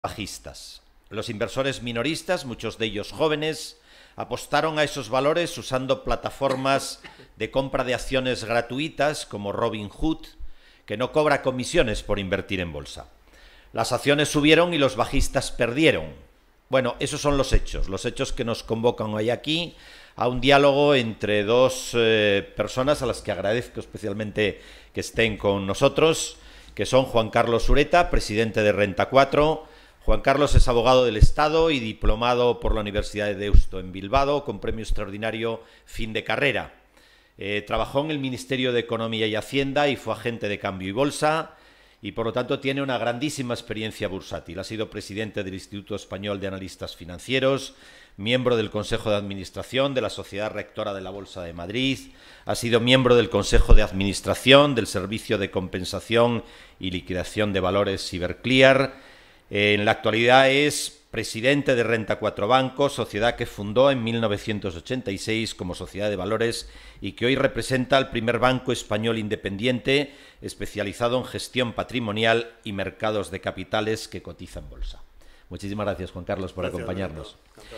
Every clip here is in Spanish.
bajistas. Los inversores minoristas, muchos de ellos jóvenes, apostaron a esos valores usando plataformas de compra de acciones gratuitas como Robinhood, que no cobra comisiones por invertir en bolsa. Las acciones subieron y los bajistas perdieron. Bueno, esos son los hechos que nos convocan hoy aquí a un diálogo entre dos personas a las que agradezco especialmente que estén con nosotros, que son Juan Carlos Ureta, presidente de Renta 4. Juan Carlos es abogado del Estado y diplomado por la Universidad de Deusto en Bilbao, con premio extraordinario fin de carrera. Trabajó en el Ministerio de Economía y Hacienda y fue agente de cambio y bolsa, y por lo tanto tiene una grandísima experiencia bursátil. Ha sido presidente del Instituto Español de Analistas Financieros, miembro del Consejo de Administración de la Sociedad Rectora de la Bolsa de Madrid, ha sido miembro del Consejo de Administración del Servicio de Compensación y Liquidación de Valores Iberclear. En la actualidad es presidente de Renta 4 Banco, sociedad que fundó en 1986 como sociedad de valores y que hoy representa al primer banco español independiente especializado en gestión patrimonial y mercados de capitales que cotiza en bolsa. Muchísimas gracias, Juan Carlos, por acompañarnos.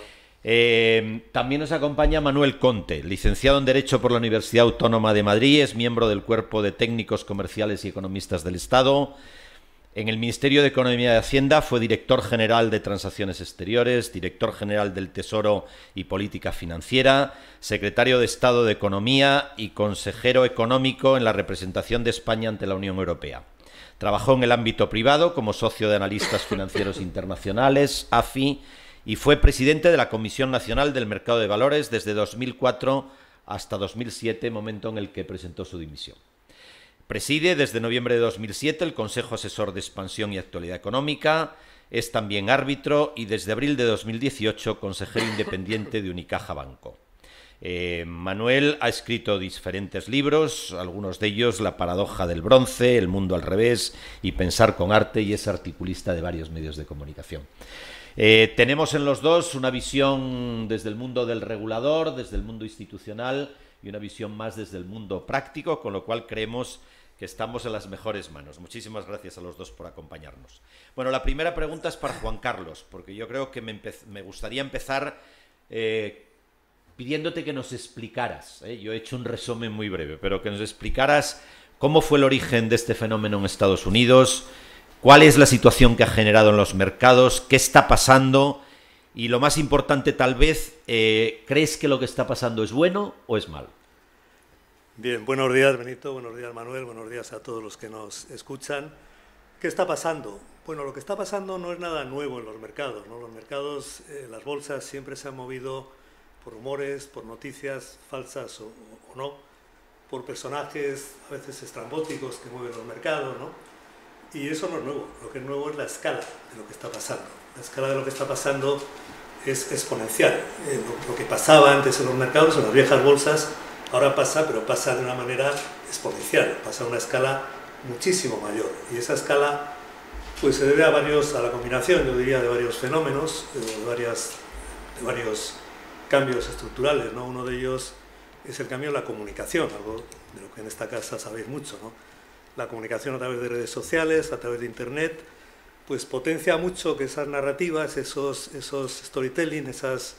También nos acompaña Manuel Conte, licenciado en Derecho por la Universidad Autónoma de Madrid, es miembro del Cuerpo de Técnicos Comerciales y Economistas del Estado. En el Ministerio de Economía y Hacienda fue director general de Transacciones Exteriores, director general del Tesoro y Política Financiera, secretario de Estado de Economía y consejero económico en la representación de España ante la Unión Europea. Trabajó en el ámbito privado como socio de Analistas Financieros Internacionales, AFI, y fue presidente de la Comisión Nacional del Mercado de Valores desde 2004 hasta 2007, momento en el que presentó su dimisión. Preside desde noviembre de 2007 el Consejo Asesor de Expansión y Actualidad Económica, es también árbitro y desde abril de 2018 consejero independiente de Unicaja Banco. Manuel ha escrito diferentes libros, algunos de ellos La paradoja del bronce, El mundo al revés y Pensar con arte, y es articulista de varios medios de comunicación. Tenemos en los dos una visión desde el mundo del regulador, desde el mundo institucional y una visión más desde el mundo práctico, con lo cual creemos que estamos en las mejores manos. Muchísimas gracias a los dos por acompañarnos. Bueno, la primera pregunta es para Juan Carlos, porque yo creo que me gustaría empezar pidiéndote que nos explicaras, yo he hecho un resumen muy breve, pero que nos explicaras cómo fue el origen de este fenómeno en Estados Unidos, cuál es la situación que ha generado en los mercados, qué está pasando y, lo más importante tal vez, ¿crees que lo que está pasando es bueno o es malo? Bien, buenos días Benito, buenos días Manuel, buenos días a todos los que nos escuchan. ¿Qué está pasando? Bueno, lo que está pasando no es nada nuevo en los mercados, ¿no? Los mercados, las bolsas siempre se han movido por rumores, por noticias falsas o no, por personajes a veces estrambóticos que mueven los mercados, ¿no? Y eso no es nuevo, lo que es nuevo es la escala de lo que está pasando. La escala de lo que está pasando es exponencial. Lo que pasaba antes en los mercados, en las viejas bolsas, ahora pasa, pero pasa de una manera exponencial, pasa a una escala muchísimo mayor. Y esa escala pues se debe a la combinación, yo diría, de varios fenómenos, de varios cambios estructurales, ¿no? Uno de ellos es el cambio en la comunicación, algo de lo que en esta casa sabéis mucho, ¿no? La comunicación a través de redes sociales, a través de Internet, pues potencia mucho que esas narrativas, esos storytelling, esas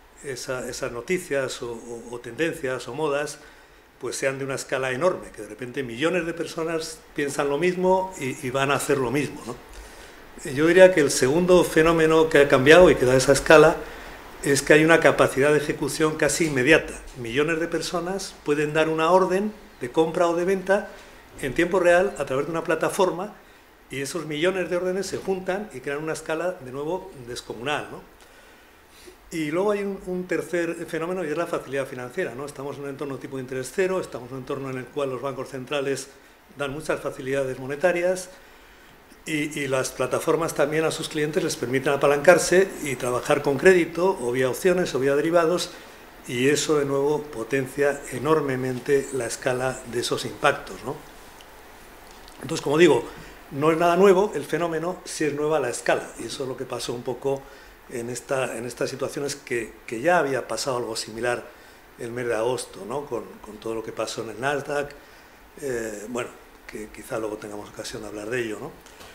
noticias o tendencias o modas, pues sean de una escala enorme, que de repente millones de personas piensan lo mismo y van a hacer lo mismo, ¿no? Yo diría que el segundo fenómeno que ha cambiado y que da esa escala es que hay una capacidad de ejecución casi inmediata. Millones de personas pueden dar una orden de compra o de venta en tiempo real a través de una plataforma, y esos millones de órdenes se juntan y crean una escala de nuevo descomunal, ¿no? Y luego hay un tercer fenómeno, y es la facilidad financiera, ¿no? Estamos en un entorno tipo de interés cero, estamos en un entorno en el cual los bancos centrales dan muchas facilidades monetarias y las plataformas también a sus clientes les permiten apalancarse y trabajar con crédito o vía opciones o vía derivados, y eso de nuevo potencia enormemente la escala de esos impactos, ¿no? Entonces, como digo, no es nada nuevo el fenómeno, sí es nueva la escala, y eso es lo que pasó un poco en estas situaciones que ya había pasado algo similar el mes de agosto, ¿no? Con todo lo que pasó en el Nasdaq, bueno, que quizá luego tengamos ocasión de hablar de ello, ¿no?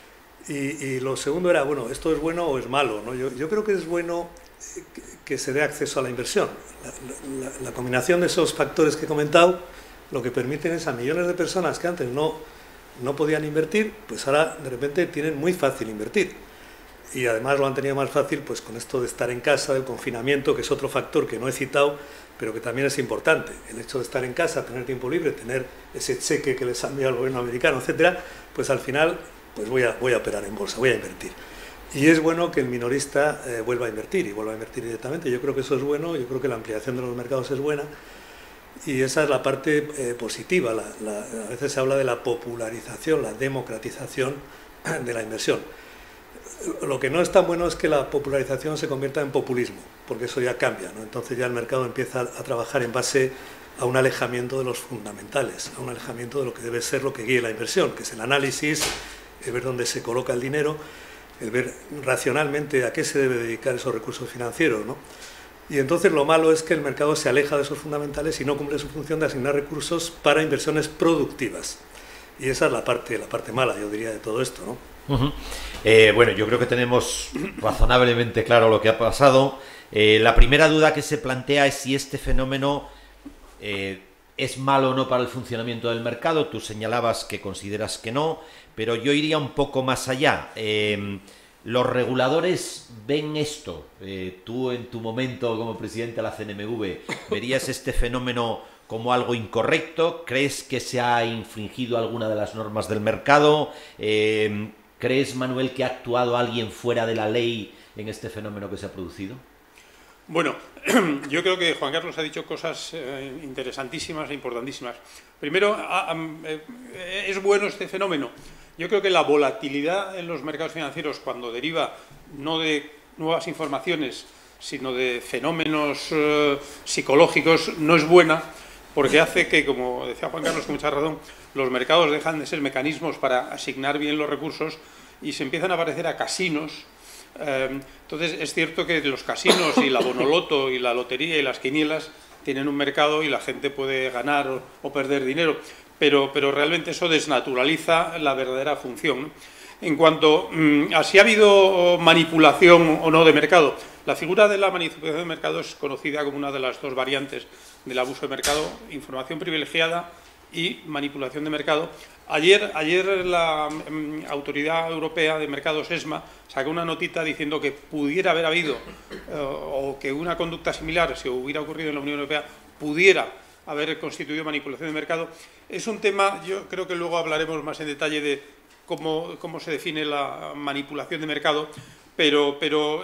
Y lo segundo era, bueno, ¿esto es bueno o es malo, ¿no? Yo creo que es bueno que se dé acceso a la inversión. La combinación de esos factores que he comentado lo que permiten es a millones de personas que antes no podían invertir, pues ahora de repente tienen muy fácil invertir. Y además lo han tenido más fácil pues con esto de estar en casa, del confinamiento, que es otro factor que no he citado, pero que también es importante. El hecho de estar en casa, tener tiempo libre, tener ese cheque que les ha enviado el gobierno americano, etcétera, pues al final pues voy a operar en bolsa, voy a invertir. Y es bueno que el minorista vuelva a invertir, y vuelva a invertir directamente. Yo creo que eso es bueno, yo creo que la ampliación de los mercados es buena, y esa es la parte positiva. A veces se habla de la popularización, la democratización de la inversión. Lo que no es tan bueno es que la popularización se convierta en populismo, porque eso ya cambia, ¿no? Entonces ya el mercado empieza a trabajar en base a un alejamiento de los fundamentales, a un alejamiento de lo que debe ser lo que guíe la inversión, que es el análisis, el ver dónde se coloca el dinero, el ver racionalmente a qué se debe dedicar esos recursos financieros, ¿no? Y entonces lo malo es que el mercado se aleja de esos fundamentales y no cumple su función de asignar recursos para inversiones productivas. Y esa es la parte mala, yo diría, de todo esto, ¿no? Bueno, yo creo que tenemos razonablemente claro lo que ha pasado. La primera duda que se plantea es si este fenómeno es malo o no para el funcionamiento del mercado. Tú señalabas que consideras que no, pero yo iría un poco más allá. ¿Los reguladores ven esto? Tú en tu momento como presidente de la CNMV, ¿verías este fenómeno como algo incorrecto? ¿Crees que se ha infringido alguna de las normas del mercado? ¿Crees, Manuel, que ha actuado alguien fuera de la ley en este fenómeno que se ha producido? Bueno, yo creo que Juan Carlos ha dicho cosas interesantísimas e importantísimas. Primero, ¿es bueno este fenómeno? Yo creo que la volatilidad en los mercados financieros, cuando deriva no de nuevas informaciones, sino de fenómenos psicológicos, no es buena, porque hace que, como decía Juan Carlos con mucha razón, los mercados dejan de ser mecanismos para asignar bien los recursos y se empiezan a parecer a casinos. Entonces es cierto que los casinos y la bonoloto y la lotería y las quinielas tienen un mercado y la gente puede ganar o perder dinero, pero realmente eso desnaturaliza la verdadera función, ¿no? En cuanto a si ha habido manipulación o no de mercado, la figura de la manipulación de mercado es conocida como una de las dos variantes del abuso de mercado: información privilegiada y manipulación de mercado. Ayer la Autoridad Europea de Mercados, ESMA, sacó una notita diciendo que pudiera haber habido o que una conducta similar, si hubiera ocurrido en la Unión Europea, pudiera haber constituido manipulación de mercado. Es un tema, yo creo que luego hablaremos más en detalle de cómo se define la manipulación de mercado, pero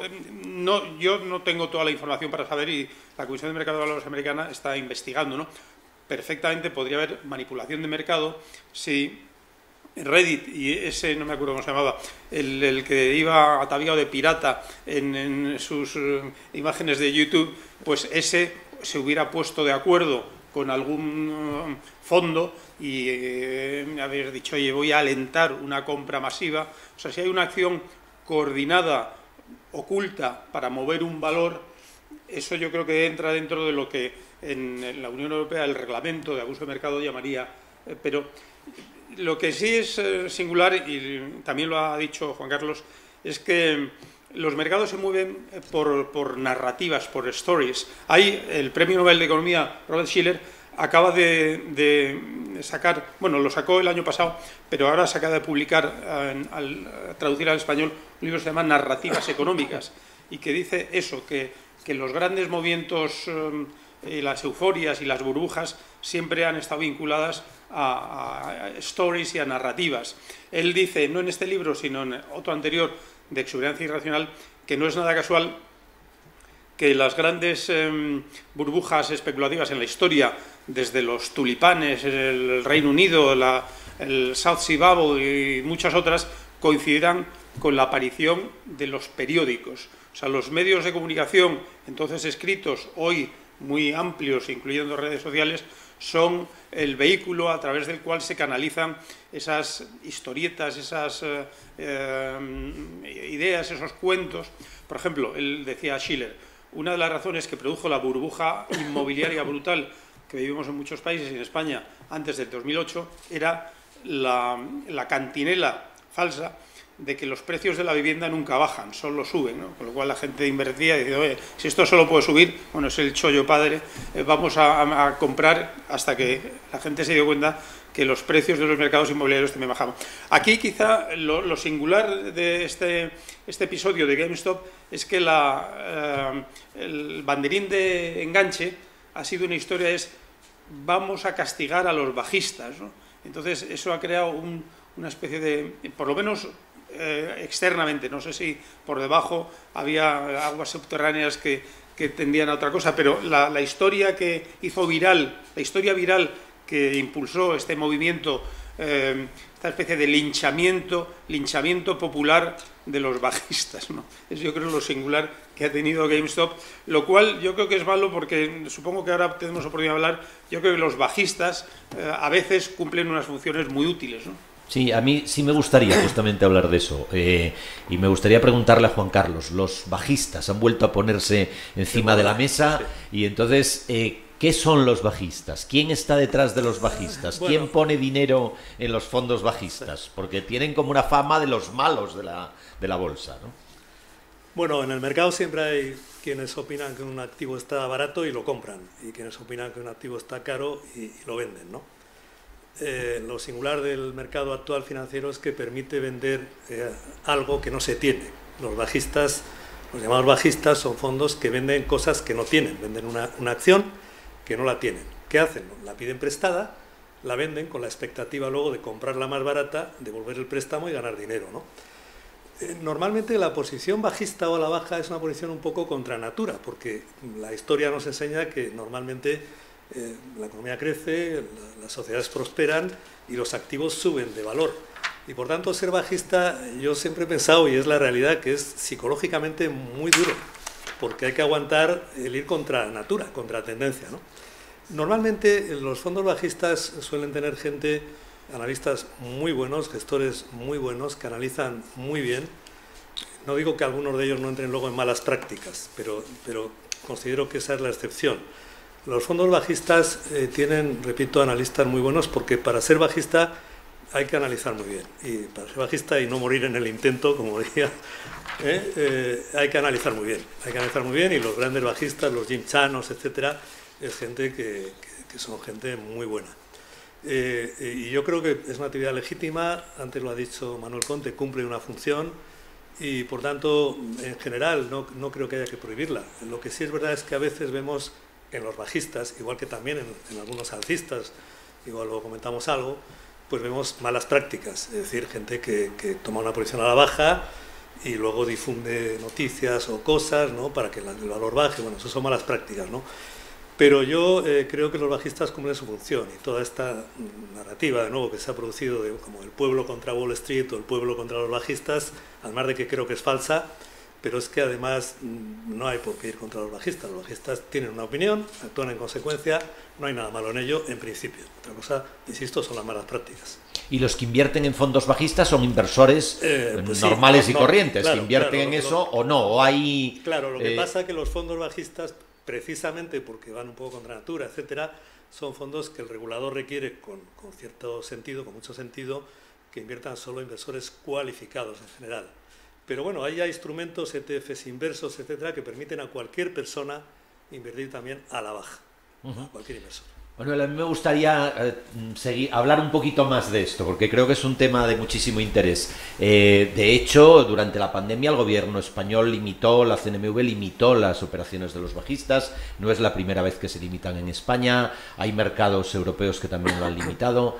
yo no tengo toda la información para saber, y la Comisión de Mercado de Valores americana está investigando, ¿no? Perfectamente podría haber manipulación de mercado si Reddit, y ese no me acuerdo cómo se llamaba, el que iba ataviado de pirata en sus imágenes de YouTube, pues ese se hubiera puesto de acuerdo con algún fondo y haber dicho, oye, voy a alentar una compra masiva. O sea, si hay una acción coordinada, oculta, para mover un valor, eso yo creo que entra dentro de lo que en la Unión Europea el reglamento de abuso de mercado llamaría. Pero lo que sí es singular, y también lo ha dicho Juan Carlos, es que los mercados se mueven por narrativas, por stories. Hay el Premio Nobel de Economía, Robert Shiller, acaba de sacar, bueno, lo sacó el año pasado, pero ahora se acaba de publicar, al traducir al español, un libro que se llama Narrativas Económicas, y que dice eso, que los grandes movimientos, las euforias y las burbujas siempre han estado vinculadas a stories y a narrativas. Él dice, no en este libro, sino en otro anterior, de Exuberancia Irracional, que no es nada casual que las grandes burbujas especulativas en la historia, desde los tulipanes, el Reino Unido, el South Sea Bubble y muchas otras, coincidirán con la aparición de los periódicos. O sea, los medios de comunicación, entonces escritos, hoy muy amplios, incluyendo redes sociales, son el vehículo a través del cual se canalizan esas historietas, esas ideas, esos cuentos. Por ejemplo, él decía Schiller, una de las razones que produjo la burbuja inmobiliaria brutal que vivimos en muchos países y en España antes del 2008 era la cantinela falsa de que los precios de la vivienda nunca bajan, solo suben, ¿no? Con lo cual la gente invertía y dice, oye, si esto solo puede subir, bueno, es el chollo padre, vamos a comprar, hasta que la gente se dio cuenta que los precios de los mercados inmobiliarios también bajaban. Aquí quizá lo singular de este episodio de GameStop es que el banderín de enganche ha sido una historia, vamos a castigar a los bajistas, ¿no? Entonces eso ha creado una especie de, por lo menos externamente, no sé si por debajo había aguas subterráneas que tendían a otra cosa, pero la historia que hizo viral, la historia viral que impulsó este movimiento, esta especie de linchamiento popular de los bajistas, ¿no? Es, yo creo, lo singular que ha tenido GameStop, lo cual yo creo que es malo porque supongo que ahora tenemos oportunidad de hablar. Yo creo que los bajistas a veces cumplen unas funciones muy útiles, ¿no? Sí, a mí sí me gustaría justamente hablar de eso, y me gustaría preguntarle a Juan Carlos, los bajistas han vuelto a ponerse encima de la mesa, y entonces, ¿qué son los bajistas? ¿Quién está detrás de los bajistas? ¿Quién pone dinero en los fondos bajistas? Porque tienen como una fama de los malos de la bolsa, ¿no? Bueno, en el mercado siempre hay quienes opinan que un activo está barato y lo compran, y quienes opinan que un activo está caro y lo venden, ¿no? Lo singular del mercado actual financiero es que permite vender algo que no se tiene. Los bajistas, los llamados bajistas, son fondos que venden cosas que no tienen, venden una acción que no la tienen. ¿Qué hacen? La piden prestada, la venden con la expectativa luego de comprarla más barata, devolver el préstamo y ganar dinero, ¿no? Normalmente la posición bajista o a la baja es una posición un poco contra natura, porque la historia nos enseña que normalmente la economía crece, las sociedades prosperan y los activos suben de valor. Y por tanto, ser bajista, yo siempre he pensado, y es la realidad, que es psicológicamente muy duro, porque hay que aguantar el ir contra natura, contra tendencia, ¿no? Normalmente los fondos bajistas suelen tener gente, analistas muy buenos, gestores muy buenos, que analizan muy bien. No digo que algunos de ellos no entren luego en malas prácticas, pero considero que esa es la excepción. Los fondos bajistas tienen, repito, analistas muy buenos, porque para ser bajista hay que analizar muy bien. Y para ser bajista y no morir en el intento, como diría, hay que analizar muy bien. Hay que analizar muy bien, y los grandes bajistas, los Jim Chanos, etcétera, es gente que son gente muy buena. Y yo creo que es una actividad legítima, antes lo ha dicho Manuel Conte, cumple una función, y por tanto, en general, no creo que haya que prohibirla. Lo que sí es verdad es que a veces vemos en los bajistas, igual que también en algunos alcistas, igual luego comentamos algo, pues vemos malas prácticas, es decir, gente que toma una posición a la baja y luego difunde noticias o cosas, ¿no?, para que el valor baje. Bueno, eso son malas prácticas, ¿no? Pero yo creo que los bajistas cumplen su función, y toda esta narrativa, de nuevo, que se ha producido como el pueblo contra Wall Street o el pueblo contra los bajistas, además de que creo que es falsa, pero es que además no hay por qué ir contra los bajistas. Los bajistas tienen una opinión, actúan en consecuencia, no hay nada malo en ello en principio. Otra cosa, insisto, son las malas prácticas. Y los que invierten en fondos bajistas son inversores pues normales y corrientes, claro, que invierten en eso o no, o hay... Claro, lo que pasa es que los fondos bajistas, precisamente porque van un poco contra natura, etcétera, son fondos que el regulador requiere con cierto sentido, con mucho sentido, que inviertan solo inversores cualificados en general. Pero bueno, hay ya instrumentos, ETFs inversos, etcétera, que permiten a cualquier persona invertir también a la baja, a cualquier inversor. Bueno, a mí me gustaría hablar un poquito más de esto, porque creo que es un tema de muchísimo interés. De hecho, durante la pandemia el gobierno español la CNMV limitó las operaciones de los bajistas. No es la primera vez que se limitan en España, hay mercados europeos que también lo han limitado.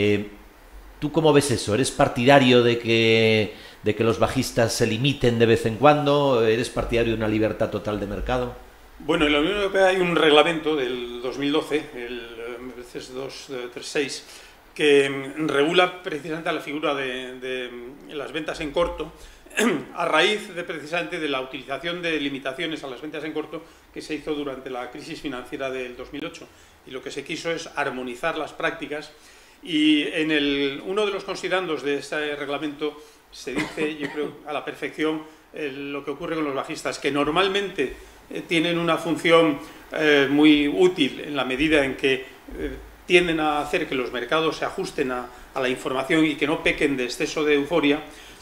¿Tú cómo ves eso? ¿Eres partidario de que los bajistas se limiten de vez en cuando? ¿Eres partidario de una libertad total de mercado? Bueno, en la Unión Europea hay un reglamento del 2012, el CES 236, que regula precisamente la figura de las ventas en corto, a raíz precisamente de la utilización de limitaciones a las ventas en corto que se hizo durante la crisis financiera del 2008. Y lo que se quiso es armonizar las prácticas, y en uno de los considerandos de este reglamento se dice, yo creo, a la perfección lo que ocurre con los bajistas, que normalmente tienen una función muy útil en la medida en que tienden a hacer que los mercados se ajusten a la información y que no pequen de exceso de euforia,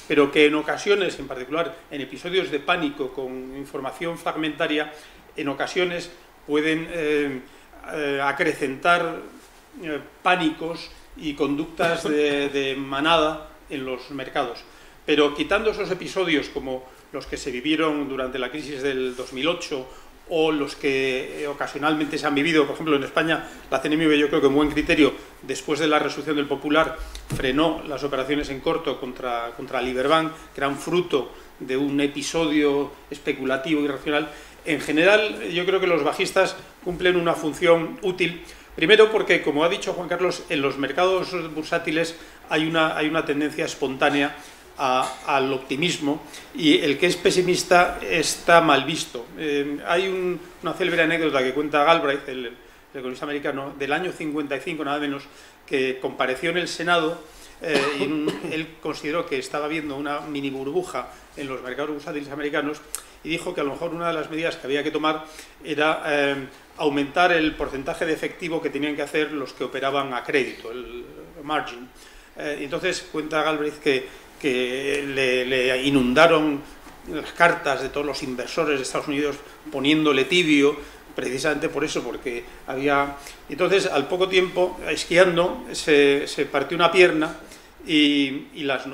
pero que en ocasiones, en particular en episodios de pánico con información fragmentaria, en ocasiones pueden acrecentar pánicos y conductas de manada en los mercados. Pero quitando esos episodios como los que se vivieron durante la crisis del 2008 o los que ocasionalmente se han vivido, por ejemplo en España, la CNMV, yo creo que en buen criterio, después de la resolución del Popular, frenó las operaciones en corto contra Liberbank, que eran fruto de un episodio especulativo y irracional. En general, yo creo que los bajistas cumplen una función útil. Primero porque, como ha dicho Juan Carlos, en los mercados bursátiles hay una tendencia espontánea al optimismo, y el que es pesimista está mal visto. Hay una célebre anécdota que cuenta Galbraith, el economista americano, del año 55 nada menos, que compareció en el Senado y él consideró que estaba habiendo una mini burbuja en los mercados bursátiles americanos y dijo que a lo mejor una de las medidas que había que tomar era aumentar el porcentaje de efectivo que tenían que hacer los que operaban a crédito, el margin. Entonces cuenta Galbraith que le inundaron las cartas de todos los inversores de Estados Unidos poniéndole tibio, precisamente por eso, porque había... Entonces, al poco tiempo, esquiando, se partió una pierna y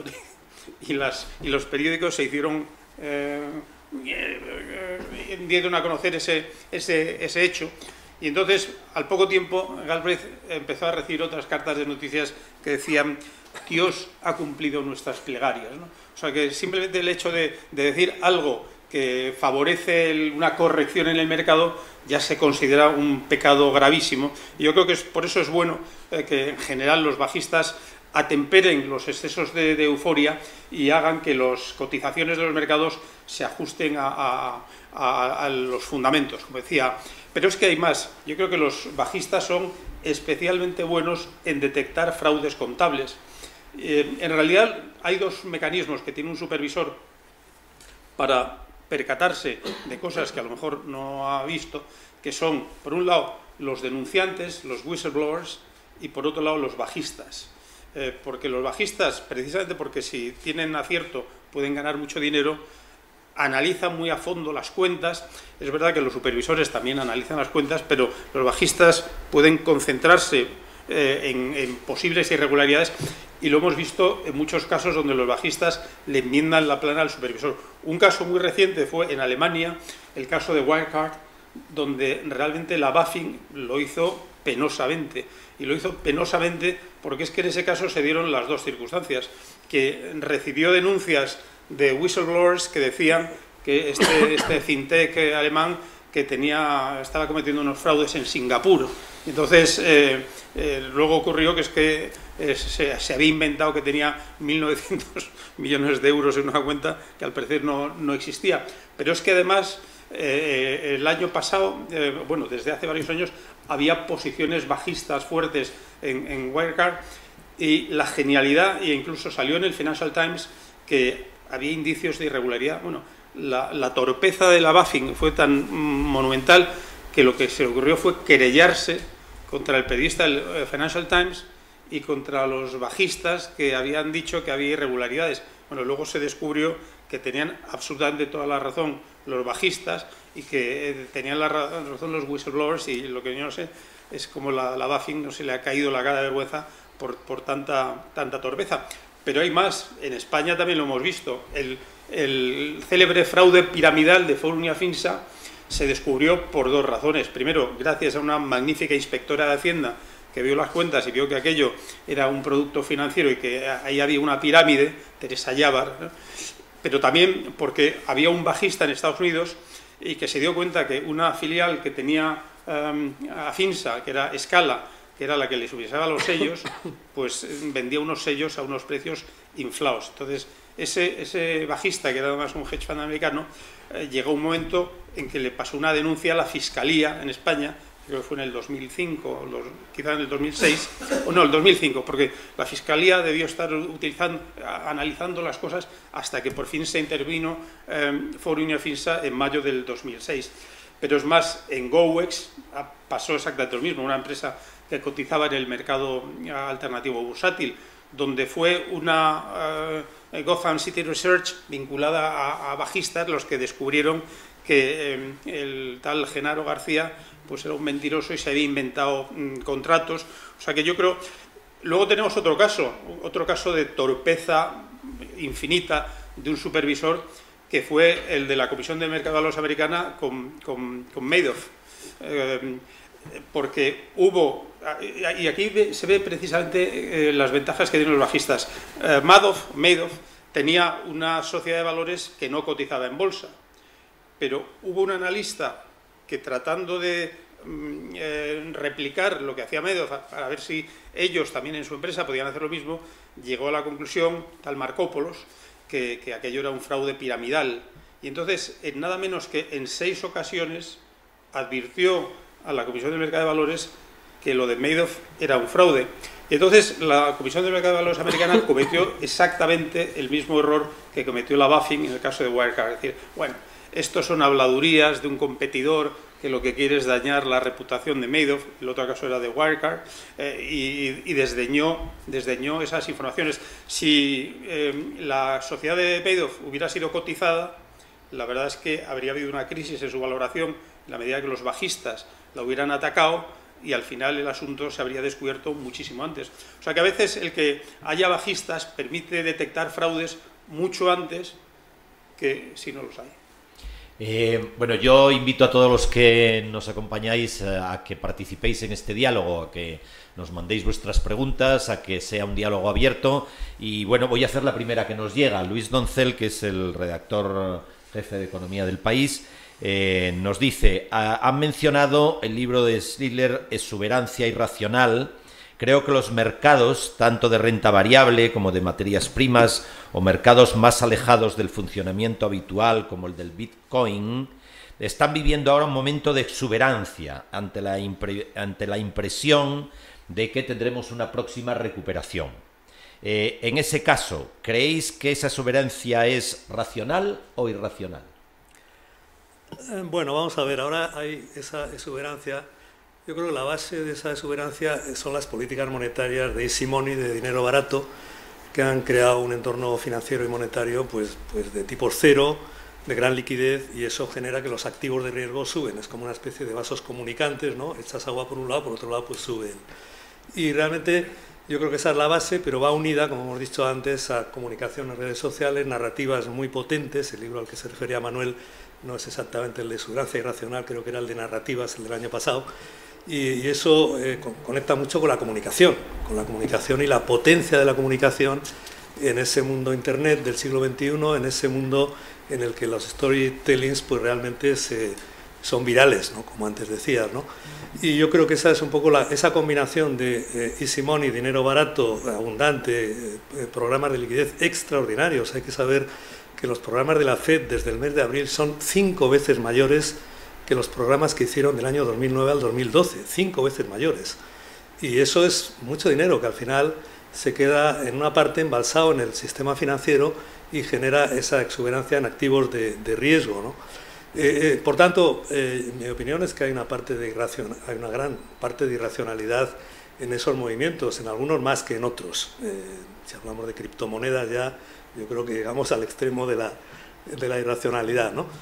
los periódicos se hicieron... dieron a conocer ese hecho, y entonces, al poco tiempo, Galbraith empezó a recibir otras cartas de noticias que decían: Dios ha cumplido nuestras plegarias, ¿no? O sea, que simplemente el hecho de decir algo que favorece una corrección en el mercado ya se considera un pecado gravísimo. Y yo creo que por eso es bueno que en general los bajistas atemperen los excesos de euforia y hagan que las cotizaciones de los mercados se ajusten a los fundamentos, como decía. Pero es que hay más. Yo creo que los bajistas son especialmente buenos en detectar fraudes contables. En realidad hay dos mecanismos que tiene un supervisor para percatarse de cosas que a lo mejor no ha visto, que son, por un lado, los denunciantes, los whistleblowers, y por otro lado, los bajistas. Porque los bajistas, precisamente porque si tienen acierto pueden ganar mucho dinero, analizan muy a fondo las cuentas. Es verdad que los supervisores también analizan las cuentas, pero los bajistas pueden concentrarse en posibles irregularidades, y lo hemos visto en muchos casos donde los bajistas le enmiendan la plana al supervisor. Un caso muy reciente fue en Alemania, el caso de Wirecard, donde realmente la BaFin lo hizo penosamente, y lo hizo penosamente porque es que en ese caso se dieron las dos circunstancias, que recibió denuncias de whistleblowers que decían que este fintech alemán que estaba cometiendo unos fraudes en Singapur. Entonces, luego ocurrió que se había inventado que tenía 1.900 millones de euros en una cuenta que al parecer no existía. Pero es que además, el año pasado, bueno, desde hace varios años, había posiciones bajistas fuertes en Wirecard, y la genialidad, e incluso salió en el Financial Times, que había indicios de irregularidad. Bueno, la torpeza de la BaFin fue tan monumental que lo que se le ocurrió fue querellarse contra el periodista del Financial Times y contra los bajistas que habían dicho que había irregularidades. Bueno, luego se descubrió que tenían absolutamente toda la razón los bajistas y que tenían la razón los whistleblowers, y lo que yo no sé es cómo la BaFin no se le ha caído la cara de vergüenza por tanta torpeza. Pero hay más. En España también lo hemos visto. El célebre fraude piramidal de Forunia Finsa se descubrió por dos razones. Primero, gracias a una magnífica inspectora de Hacienda que vio las cuentas y vio que aquello era un producto financiero y que ahí había una pirámide, Teresa Llávar, ¿no? Pero también porque había un bajista en Estados Unidos y que se dio cuenta que una filial que tenía a Finsa, que era Scala, que era la que le suministraba los sellos, pues vendía unos sellos a unos precios inflados. Entonces, ese bajista, que era además un hedge fund americano, llegó un momento en que le pasó una denuncia a la Fiscalía en España, creo que fue en el 2005, quizá en el 2006, o no, el 2005, porque la Fiscalía debió estar analizando las cosas hasta que por fin se intervino Forunia Finsa en mayo del 2006. Pero es más, en GoEx pasó exactamente lo mismo, una empresa que cotizaba en el mercado alternativo bursátil, donde fue una Gotham City Research, vinculada a bajistas, los que descubrieron que el tal Genaro García pues era un mentiroso y se había inventado contratos. O sea que yo creo... Luego tenemos otro caso de torpeza infinita de un supervisor, que fue el de la Comisión de Mercado de Valores americana con Madoff. Porque hubo, y aquí se ve precisamente las ventajas que tienen los bajistas. Madoff tenía una sociedad de valores que no cotizaba en bolsa, pero hubo un analista que, tratando de replicar lo que hacía Madoff para ver si ellos también en su empresa podían hacer lo mismo, llegó a la conclusión, tal Markopoulos, que aquello era un fraude piramidal. Y entonces, en nada menos que en 6 ocasiones, advirtió a la Comisión del Mercado de Valores que lo de Madoff era un fraude. Y entonces la Comisión del Mercado de Valores americana cometió exactamente el mismo error que cometió la BaFin en el caso de Wirecard. Es decir, bueno, estos son habladurías de un competidor que lo que quiere es dañar la reputación de Madoff, el otro caso era de Wirecard, y desdeñó esas informaciones. Si la sociedad de Madoff hubiera sido cotizada, la verdad es que habría habido una crisis en su valoración en la medida que los bajistas la hubieran atacado, y al final el asunto se habría descubierto muchísimo antes. O sea que a veces el que haya bajistas permite detectar fraudes mucho antes que si no los hay. Bueno, yo invito a todos los que nos acompañáis a que participéis en este diálogo, a que nos mandéis vuestras preguntas, a que sea un diálogo abierto. Y bueno, voy a hacer la primera que nos llega. Luis Doncel, que es el redactor jefe de Economía del País, nos dice: han mencionado el libro de Schiller, Exuberancia Irracional. Creo que los mercados, tanto de renta variable como de materias primas, o mercados más alejados del funcionamiento habitual, como el del Bitcoin, están viviendo ahora un momento de exuberancia ante la impresión de que tendremos una próxima recuperación. En ese caso, ¿creéis que esa exuberancia es racional o irracional? Bueno, vamos a ver, ahora hay esa exuberancia. Yo creo que la base de esa exuberancia son las políticas monetarias de easy money, de dinero barato, que han creado un entorno financiero y monetario pues de tipo cero, de gran liquidez, y eso genera que los activos de riesgo suben. Es como una especie de vasos comunicantes, ¿no? Echas agua por un lado, por otro lado pues suben. Y realmente yo creo que esa es la base, pero va unida, como hemos dicho antes, a comunicación en redes sociales, narrativas muy potentes. El libro al que se refería Manuel no es exactamente el de exuberancia irracional, creo que era el de narrativas, el del año pasado. Y eso conecta mucho con la comunicación y la potencia de la comunicación en ese mundo Internet del siglo XXI, en ese mundo en el que los storytellings pues realmente son virales, ¿no? Como antes decías, ¿no? Y yo creo que esa es un poco esa combinación de easy money, dinero barato, abundante, programas de liquidez extraordinarios. Hay que saber que los programas de la FED desde el mes de abril son 5 veces mayores que los programas que hicieron del año 2009 al 2012, 5 veces mayores. Y eso es mucho dinero que al final se queda en una parte embalsado en el sistema financiero y genera esa exuberancia en activos de riesgo, ¿no? Por tanto, mi opinión es que hay una gran parte de irracionalidad en esos movimientos, en algunos más que en otros. Si hablamos de criptomonedas ya, yo creo que llegamos al extremo de la irracionalidad, ¿no?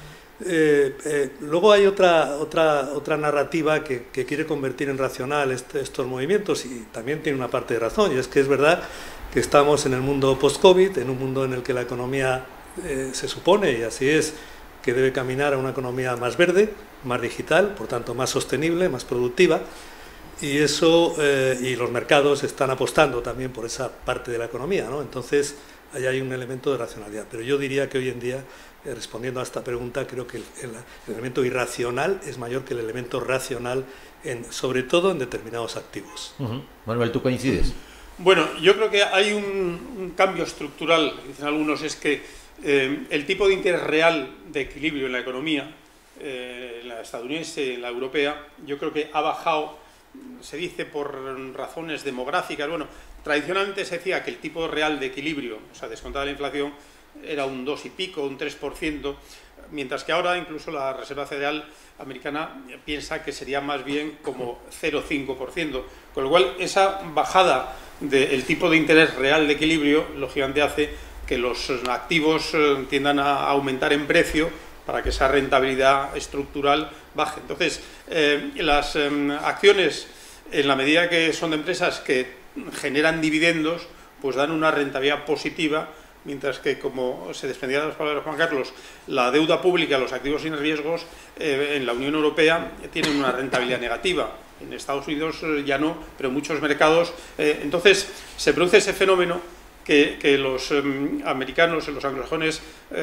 Luego hay otra narrativa que quiere convertir en racional estos movimientos, y también tiene una parte de razón, y es que es verdad que estamos en el mundo post-COVID, en un mundo en el que la economía se supone, y así es, que debe caminar a una economía más verde, más digital, por tanto más sostenible, más productiva, y eso y los mercados están apostando también por esa parte de la economía, ¿no? Entonces ahí hay un elemento de racionalidad, pero yo diría que hoy en día, respondiendo a esta pregunta, creo que el elemento irracional es mayor que el elemento racional, sobre todo en determinados activos. Manuel, ¿tú coincides? Bueno, yo creo que hay un cambio estructural, dicen algunos, es que el tipo de interés real de equilibrio en la economía, la estadounidense, la europea, yo creo que ha bajado, se dice por razones demográficas. Bueno, tradicionalmente se decía que el tipo real de equilibrio, o sea, descontada la inflación, era un 2 y pico, un 3%, mientras que ahora incluso la Reserva Federal americana piensa que sería más bien como 0,5%, con lo cual esa bajada del tipo de interés real de equilibrio lógicamente hace que los activos tiendan a aumentar en precio para que esa rentabilidad estructural baje. Entonces, las acciones, en la medida que son de empresas que generan dividendos, pues dan una rentabilidad positiva, mientras que, como se desprendía de las palabras de Juan Carlos, la deuda pública, los activos sin riesgos, en la Unión Europea tienen una rentabilidad negativa. En Estados Unidos ya no, pero en muchos mercados. Entonces, se produce ese fenómeno que los americanos, los anglosajones,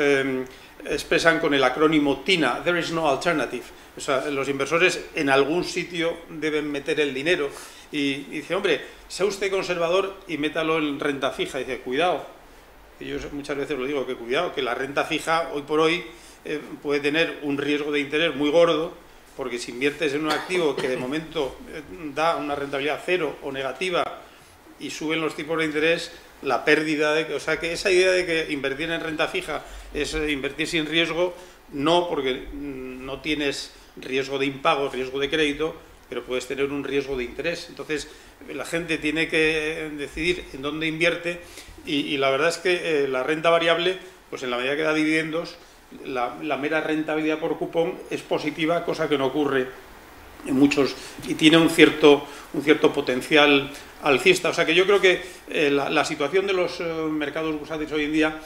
expresan con el acrónimo TINA, There is no alternative. O sea, los inversores en algún sitio deben meter el dinero. Y dice, hombre, sea usted conservador y métalo en renta fija. Y dice, cuidado. Y yo muchas veces lo digo, que cuidado, que la renta fija hoy por hoy puede tener un riesgo de interés muy gordo, porque si inviertes en un activo que de momento da una rentabilidad cero o negativa y suben los tipos de interés, la pérdida o sea, que esa idea de que invertir en renta fija es invertir sin riesgo, no, porque no tienes riesgo de impago, riesgo de crédito, pero puedes tener un riesgo de interés. Entonces, la gente tiene que decidir en dónde invierte y la verdad es que la renta variable, pues en la medida que da dividendos, la mera rentabilidad por cupón es positiva, cosa que no ocurre en muchos, y tiene un cierto potencial alcista. O sea que yo creo que la situación de los mercados bursátiles hoy en día,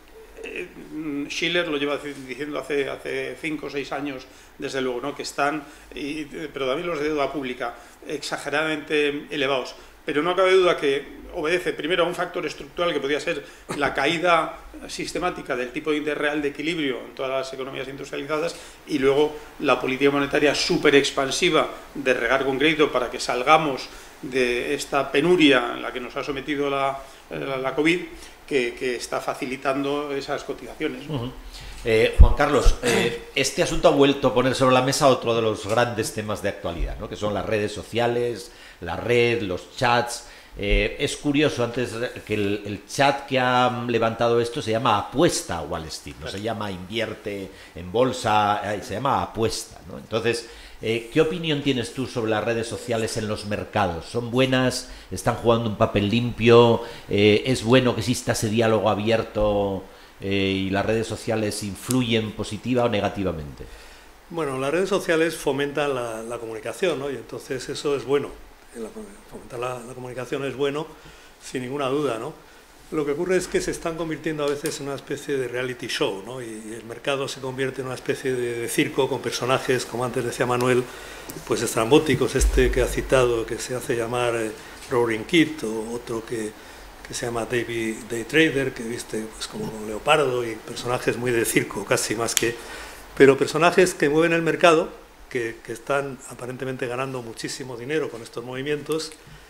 Schiller lo lleva diciendo hace 5 o 6 años, desde luego, ¿no? Que están, pero también los de deuda pública, exageradamente elevados. Pero no cabe duda que obedece primero a un factor estructural que podría ser la caída sistemática del tipo de interés real de equilibrio en todas las economías industrializadas, y luego la política monetaria súper expansiva de regar con crédito para que salgamos de esta penuria en la que nos ha sometido la COVID, que está facilitando esas cotizaciones. Juan Carlos, este asunto ha vuelto a poner sobre la mesa otro de los grandes temas de actualidad, ¿no? Que son las redes sociales, la red, los chats. Es curioso antes que el chat que ha levantado esto se llama Apuesta Wall Street, no se llama Invierte en Bolsa, se llama Apuesta, ¿no? Entonces, ¿qué opinión tienes tú sobre las redes sociales en los mercados? ¿Son buenas? ¿Están jugando un papel limpio? ¿Es bueno que exista ese diálogo abierto y las redes sociales influyen positiva o negativamente? Bueno, las redes sociales fomentan la comunicación, ¿no? Y entonces eso es bueno. Fomentar la comunicación es bueno, sin ninguna duda, ¿no? Lo que ocurre es que se están convirtiendo a veces en una especie de reality show, ¿no? Y el mercado se convierte en una especie de circo con personajes, como antes decía Manuel, pues estrambóticos, este que ha citado, que se hace llamar Roaring Kid, o otro que se llama Day Trader, que viste pues como un leopardo, y personajes muy de circo, casi más que... Pero personajes que mueven el mercado, que están aparentemente ganando muchísimo dinero con estos movimientos,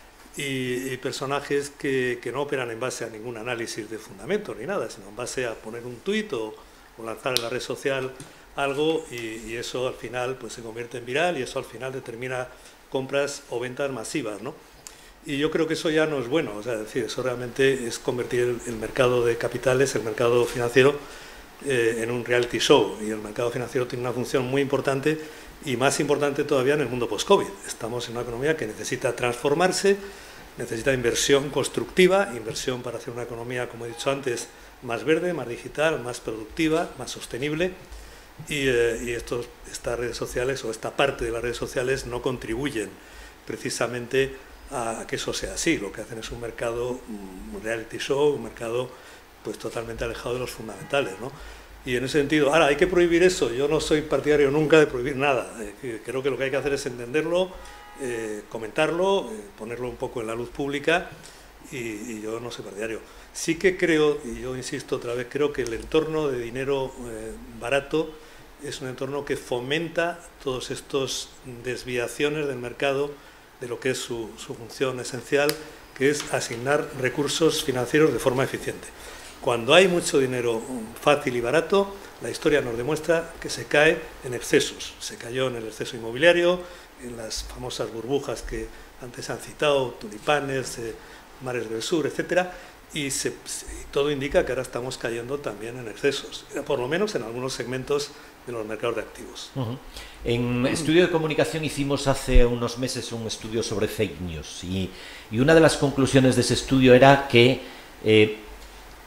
y personajes que no operan en base a ningún análisis de fundamento ni nada, sino en base a poner un tuit o lanzar en la red social algo, y eso al final pues se convierte en viral, y eso al final determina compras o ventas masivas, ¿no? Y yo creo que eso ya no es bueno, o sea, es decir, eso realmente es convertir el mercado de capitales, el mercado financiero, en un reality show, y el mercado financiero tiene una función muy importante, y más importante todavía en el mundo post-COVID. Estamos en una economía que necesita transformarse, necesita inversión constructiva, inversión para hacer una economía, como he dicho antes, más verde, más digital, más productiva, más sostenible, y estas redes sociales, o esta parte de las redes sociales, no contribuyen precisamente a que eso sea así. Lo que hacen es un mercado, un reality show, un mercado pues totalmente alejado de los fundamentales, ¿no? Y en ese sentido, ahora, ¿hay que prohibir eso? Yo no soy partidario nunca de prohibir nada. Creo que lo que hay que hacer es entenderlo, comentarlo, ponerlo un poco en la luz pública, y yo no soy partidario. Sí que creo, y yo insisto otra vez, creo que el entorno de dinero barato es un entorno que fomenta todos estos desviaciones del mercado de lo que es su función esencial, que es asignar recursos financieros de forma eficiente. Cuando hay mucho dinero fácil y barato, la historia nos demuestra que se cae en excesos. Se cayó en el exceso inmobiliario, en las famosas burbujas que antes han citado, tulipanes, mares del sur, etcétera, y todo indica que ahora estamos cayendo también en excesos, por lo menos en algunos segmentos de los mercados de activos. En Estudio de Comunicación hicimos hace unos meses un estudio sobre fake news, y una de las conclusiones de ese estudio era que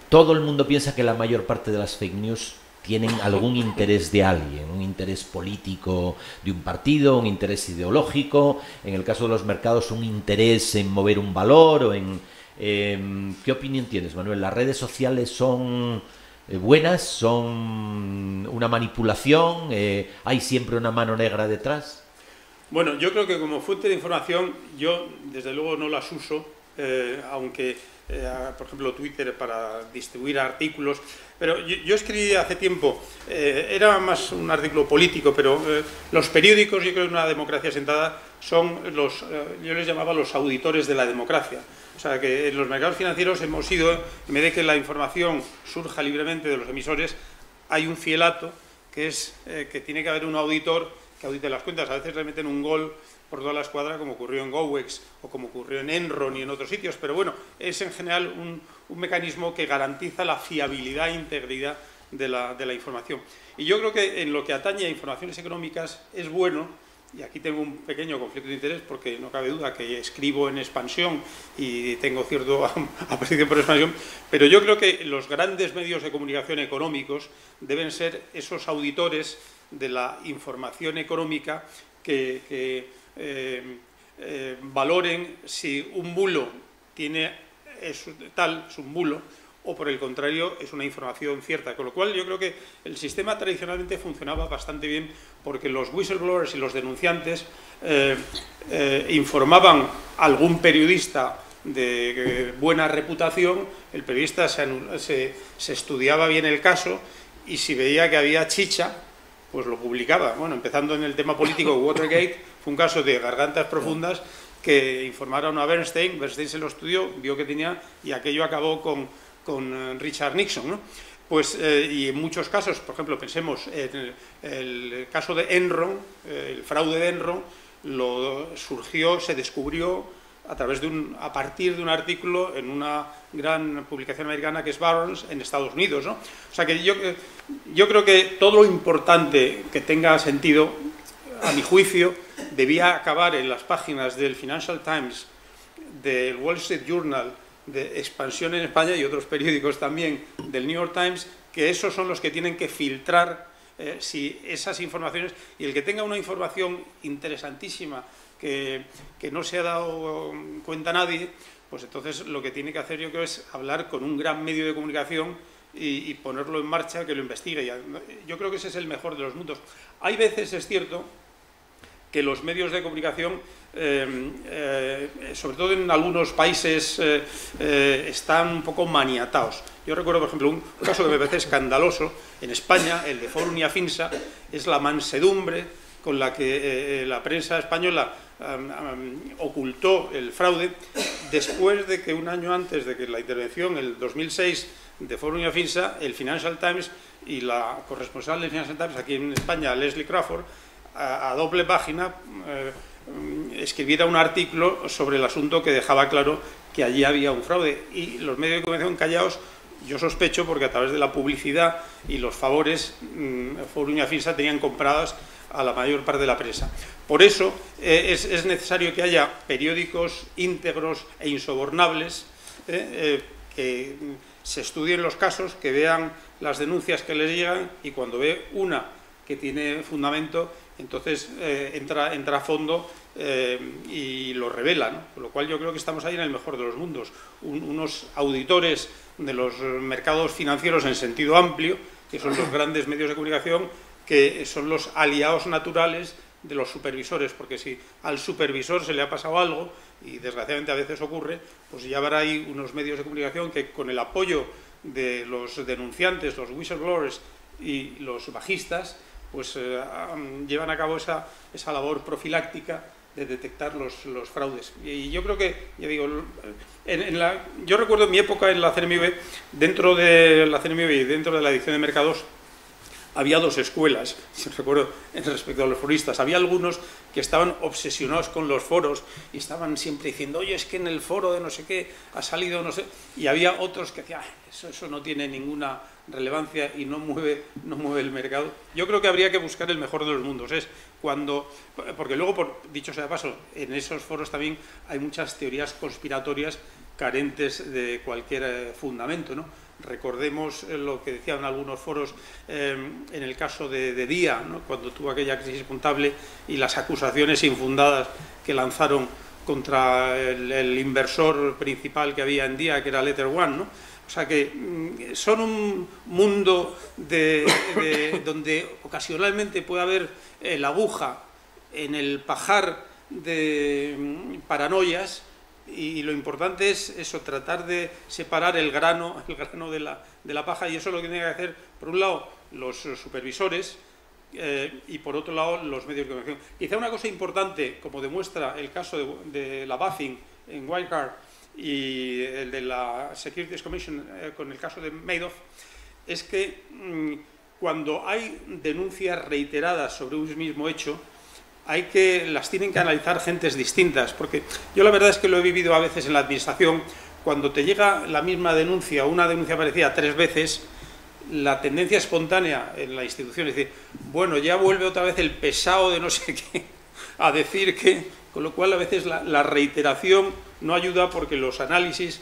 todo el mundo piensa que la mayor parte de las fake news tienen algún interés de alguien, un interés político de un partido, un interés ideológico, en el caso de los mercados un interés en mover un valor o en... ¿Qué opinión tienes, Manuel? ¿Las redes sociales son buenas? ¿Son una manipulación? ¿Hay siempre una mano negra detrás? Bueno, yo creo que como fuente de información yo desde luego no las uso, aunque por ejemplo Twitter para distribuir artículos, pero yo escribí hace tiempo, era más un artículo político, pero los periódicos, yo creo que en una democracia sentada son los, yo les llamaba los auditores de la democracia. O sea, que en los mercados financieros hemos sido, en vez de que la información surja libremente de los emisores, hay un fielato que es que tiene que haber un auditor que audite las cuentas. A veces le meten un gol por toda la escuadra, como ocurrió en Gowex o como ocurrió en Enron y en otros sitios, pero bueno, es en general un mecanismo que garantiza la fiabilidad e integridad de la información. Y yo creo que en lo que atañe a informaciones económicas es bueno, y aquí tengo un pequeño conflicto de interés porque no cabe duda que escribo en expansión y tengo cierto aprecio por expansión, pero yo creo que los grandes medios de comunicación económicos deben ser esos auditores de la información económica que valoren si un bulo es un bulo o por el contrario es una información cierta, con lo cual yo creo que el sistema tradicionalmente funcionaba bastante bien porque los whistleblowers y los denunciantes informaban a algún periodista de buena reputación, el periodista se estudiaba bien el caso y si veía que había chicha, pues lo publicaba. Bueno, empezando en el tema político, Watergate fue un caso de gargantas profundas que informaron a Bernstein se lo estudió, vio que tenía y aquello acabó con Richard Nixon, ¿no? Pues, y en muchos casos, por ejemplo, pensemos en el caso de Enron, el fraude de Enron, se descubrió a partir de un artículo en una gran publicación americana que es Barron's en Estados Unidos, ¿no? O sea que yo creo que todo lo importante que tenga sentido, a mi juicio, debía acabar en las páginas del Financial Times, del Wall Street Journal, de Expansión en España y otros periódicos también del New York Times, que esos son los que tienen que filtrar si esas informaciones, y el que tenga una información interesantísima que no se ha dado cuenta nadie, pues entonces lo que tiene que hacer yo creo es hablar con un gran medio de comunicación y ponerlo en marcha, que lo investigue. Yo creo que ese es el mejor de los mundos. Hay veces, es cierto, que los medios de comunicación, sobre todo en algunos países, están un poco maniatados. Yo recuerdo, por ejemplo, un caso que me parece escandaloso en España, el de Forum y Afinsa, es la mansedumbre con la que la prensa española ocultó el fraude después de que un año antes de que la intervención, el 2006, de Forum y Afinsa, el Financial Times y la corresponsal del Financial Times aquí en España, Leslie Crawford, a doble página escribiera un artículo sobre el asunto que dejaba claro que allí había un fraude, y los medios de comunicación callados, yo sospecho porque a través de la publicidad y los favores Forum y Afinsa tenían compradas a la mayor parte de la prensa. Por eso es necesario que haya periódicos íntegros e insobornables, que se estudien los casos, que vean las denuncias que les llegan, y cuando ve una que tiene fundamento, entonces entra a fondo y lo revela, ¿no? Con lo cual yo creo que estamos ahí en el mejor de los mundos, unos auditores de los mercados financieros en sentido amplio, que son los grandes medios de comunicación, que son los aliados naturales de los supervisores, porque si al supervisor se le ha pasado algo, y desgraciadamente a veces ocurre, pues ya habrá ahí unos medios de comunicación que con el apoyo de los denunciantes, los whistleblowers y los bajistas, pues llevan a cabo esa labor profiláctica de detectar los fraudes. Y yo creo que, ya digo, yo recuerdo en mi época en la CNMV, dentro de la CNMV y dentro de la edición de mercados, había dos escuelas, recuerdo, respecto a los foristas. Había algunos que estaban obsesionados con los foros y estaban siempre diciendo, oye, es que en el foro de no sé qué ha salido no sé... Y había otros que decían, eso no tiene ninguna relevancia y no mueve el mercado. Yo creo que habría que buscar el mejor de los mundos. Porque luego, dicho sea de paso, en esos foros también hay muchas teorías conspiratorias carentes de cualquier fundamento, ¿no? Recordemos lo que decían algunos foros en el caso de Día, ¿no?, cuando tuvo aquella crisis contable y las acusaciones infundadas que lanzaron contra el inversor principal que había en Día, que era Letter One, ¿no? O sea que son un mundo donde ocasionalmente puede haber la aguja en el pajar de paranoias, y lo importante es eso, tratar de separar el grano de la paja, y eso es lo que tienen que hacer, por un lado, los supervisores y por otro lado, los medios de comunicación. Quizá una cosa importante, como demuestra el caso de la BaFin en Wirecard y el de la Securities Commission con el caso de Madoff, es que cuando hay denuncias reiteradas sobre un mismo hecho, las tienen que analizar gentes distintas, porque yo la verdad es que lo he vivido a veces en la administración. Cuando te llega la misma denuncia o una denuncia parecida 3 veces, la tendencia espontánea en la institución es decir, bueno, ya vuelve otra vez el pesado de no sé qué a decir que, con lo cual a veces la reiteración no ayuda, porque los análisis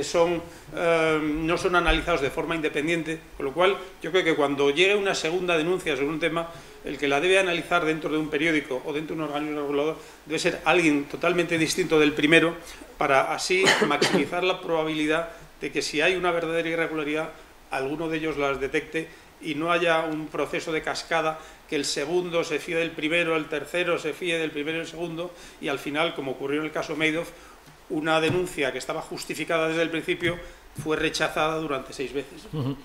no son analizados de forma independiente, con lo cual yo creo que cuando llegue una segunda denuncia sobre un tema, el que la debe analizar dentro de un periódico o dentro de un organismo regulador debe ser alguien totalmente distinto del primero, para así maximizar la probabilidad de que si hay una verdadera irregularidad, alguno de ellos las detecte y no haya un proceso de cascada, que el segundo se fíe del primero, el tercero se fíe del primero y el segundo, y al final, como ocurrió en el caso Madoff, una denuncia que estaba justificada desde el principio fue rechazada durante 6 veces.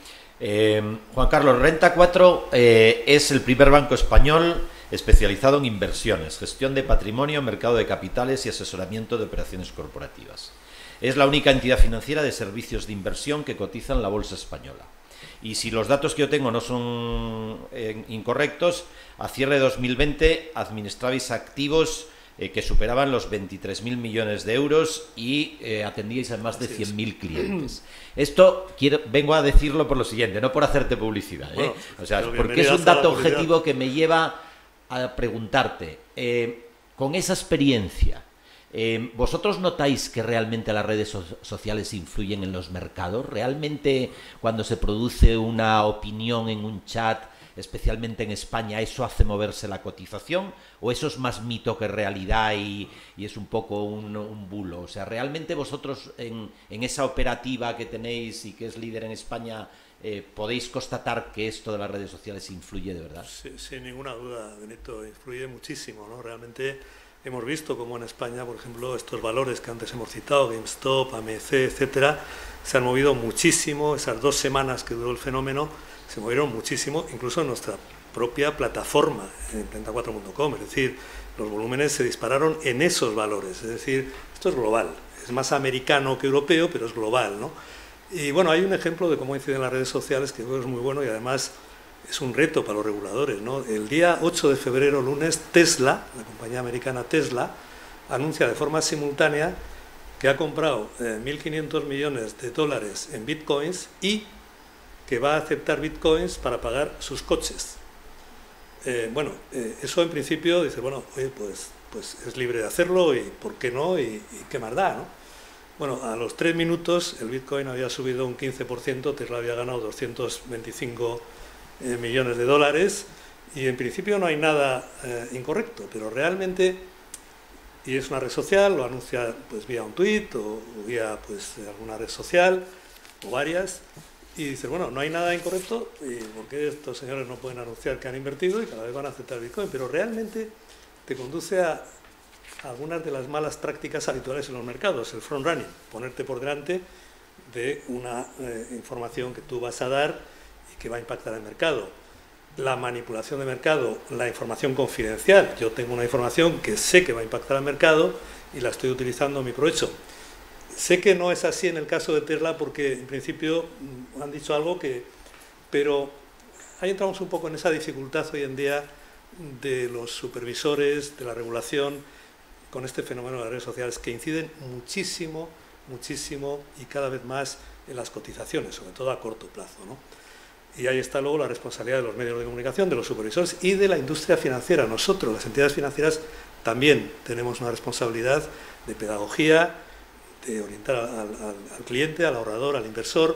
Juan Carlos, Renta 4 es el primer banco español especializado en inversiones, gestión de patrimonio, mercado de capitales y asesoramiento de operaciones corporativas. Es la única entidad financiera de servicios de inversión que cotiza en la bolsa española. Y si los datos que yo tengo no son incorrectos, a cierre de 2020 administrabais activos que superaban los 23.000 millones de euros y atendíais a más de 100.000 clientes. Esto vengo a decirlo por lo siguiente, no por hacerte publicidad, ¿eh? Bueno, o sea, porque es un dato objetivo que me lleva a preguntarte, con esa experiencia, ¿vosotros notáis que realmente las redes sociales influyen en los mercados? ¿Realmente cuando se produce una opinión en un chat, especialmente en España, eso hace moverse la cotización? ¿O eso es más mito que realidad y es un poco un bulo? O sea, ¿realmente vosotros en esa operativa que tenéis y que es líder en España, podéis constatar que esto de las redes sociales influye de verdad? Sí, sin ninguna duda, Benito, influye muchísimo, ¿no? Realmente hemos visto cómo en España, por ejemplo, estos valores que antes hemos citado, GameStop, AMC, etcétera, se han movido muchísimo. Esas 2 semanas que duró el fenómeno se movieron muchísimo, incluso en nuestra propia plataforma, en renta4.com, es decir, los volúmenes se dispararon en esos valores, es decir, esto es global, es más americano que europeo, pero es global, ¿no? Y bueno, hay un ejemplo de cómo inciden las redes sociales que creo que es muy bueno y además es un reto para los reguladores, ¿no? El día 8 de febrero, lunes, Tesla, la compañía americana Tesla, anuncia de forma simultánea que ha comprado 1.500 millones de dólares en bitcoins y que va a aceptar bitcoins para pagar sus coches. Eso en principio dice, bueno, oye, pues es libre de hacerlo y por qué no y qué más da, ¿no? Bueno, a los 3 minutos el bitcoin había subido un 15%, Tesla había ganado 225 millones de dólares y en principio no hay nada incorrecto, pero realmente, y es una red social, lo anuncia pues vía un tuit o vía pues alguna red social o varias, y dices, bueno, no hay nada incorrecto, ¿y por qué estos señores no pueden anunciar que han invertido y cada vez van a aceptar Bitcoin? Pero realmente te conduce a algunas de las malas prácticas habituales en los mercados, el front running, ponerte por delante de una información que tú vas a dar y que va a impactar el mercado. La manipulación de mercado, la información confidencial. Yo tengo una información que sé que va a impactar al mercado y la estoy utilizando a mi provecho. Sé que no es así en el caso de Tesla porque en principio han dicho algo pero ahí entramos un poco en esa dificultad hoy en día de los supervisores, de la regulación con este fenómeno de las redes sociales que inciden muchísimo, muchísimo y cada vez más en las cotizaciones, sobre todo a corto plazo, ¿no? Y ahí está luego la responsabilidad de los medios de comunicación, de los supervisores y de la industria financiera. Nosotros, las entidades financieras, también tenemos una responsabilidad de pedagogía, de orientar al cliente, al ahorrador, al inversor,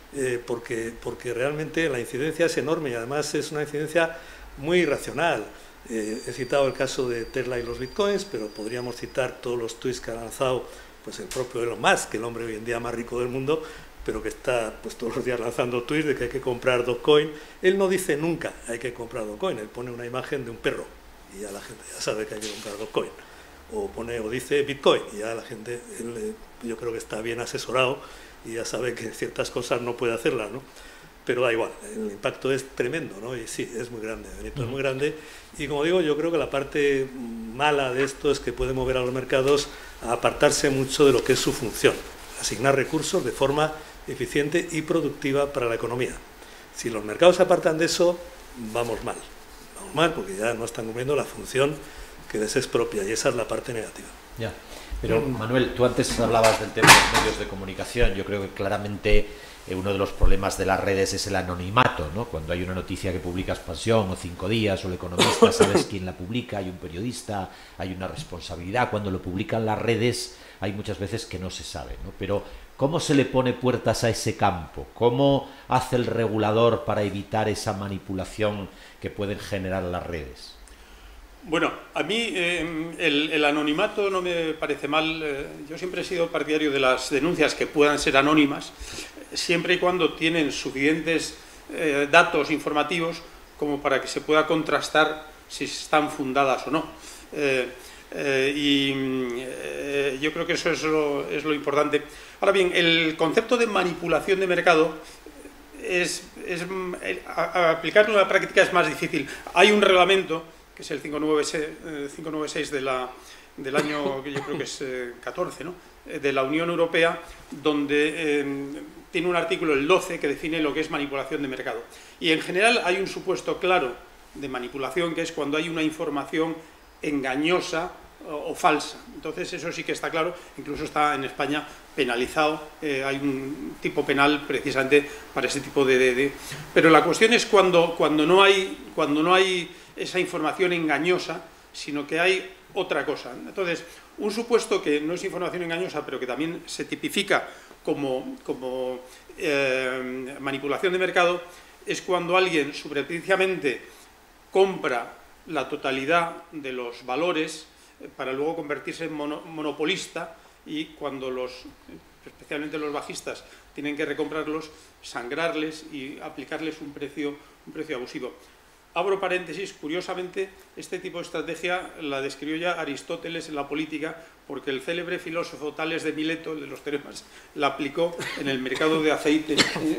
porque realmente la incidencia es enorme y además es una incidencia muy irracional. He citado el caso de Tesla y los bitcoins, pero podríamos citar todos los tweets que ha lanzado pues el propio Elon Musk, el hombre hoy en día más rico del mundo, pero que está pues todos los días lanzando tweets de que hay que comprar Dogecoin. Él no dice nunca hay que comprar Dogecoin, él pone una imagen de un perro y ya la gente ya sabe que hay que comprar Dogecoin. O dice Bitcoin y ya la gente, yo creo que está bien asesorado y ya sabe que ciertas cosas no puede hacerlas, ¿no? Pero da igual, el impacto es tremendo, ¿no? Y sí, es muy grande, Benito, es muy grande. Y como digo, yo creo que la parte mala de esto es que puede mover a los mercados a apartarse mucho de lo que es su función, asignar recursos de forma eficiente y productiva para la economía. Si los mercados se apartan de eso, vamos mal porque ya no están cumpliendo la función que les es propia y esa es la parte negativa. Ya. Pero Manuel, tú antes hablabas del tema de los medios de comunicación. Yo creo que claramente uno de los problemas de las redes es el anonimato, ¿no? Cuando hay una noticia que publica Expansión o 5 Días o El Economista, sabes quién la publica, hay un periodista, hay una responsabilidad. Cuando lo publican las redes hay muchas veces que no se sabe, ¿no? Pero ¿cómo se le pone puertas a ese campo? ¿Cómo hace el regulador para evitar esa manipulación que pueden generar las redes? Bueno, a mí el anonimato no me parece mal. Yo siempre he sido partidario de las denuncias que puedan ser anónimas, siempre y cuando tienen suficientes datos informativos como para que se pueda contrastar si están fundadas o no. Yo creo que eso es lo importante. Ahora bien, el concepto de manipulación de mercado aplicarlo en la práctica es más difícil. Hay un reglamento que es el 596 del año, que yo creo que es 14, ¿no? De la Unión Europea, donde tiene un artículo, el 12, que define lo que es manipulación de mercado. Y en general hay un supuesto claro de manipulación, que es cuando hay una información engañosa o falsa. Entonces eso sí que está claro, incluso está en España penalizado, hay un tipo penal precisamente para ese tipo de... Pero la cuestión es cuando no hay esa información engañosa, sino que hay otra cosa. Entonces, un supuesto que no es información engañosa, pero que también se tipifica como manipulación de mercado, es cuando alguien subrepticiamente compra la totalidad de los valores para luego convertirse en monopolista y cuando especialmente los bajistas, tienen que recomprarlos, sangrarles y aplicarles un precio abusivo. Abro paréntesis, curiosamente, este tipo de estrategia la describió ya Aristóteles en la política, porque el célebre filósofo Tales de Mileto, el de los teoremas, la aplicó en el mercado de aceite.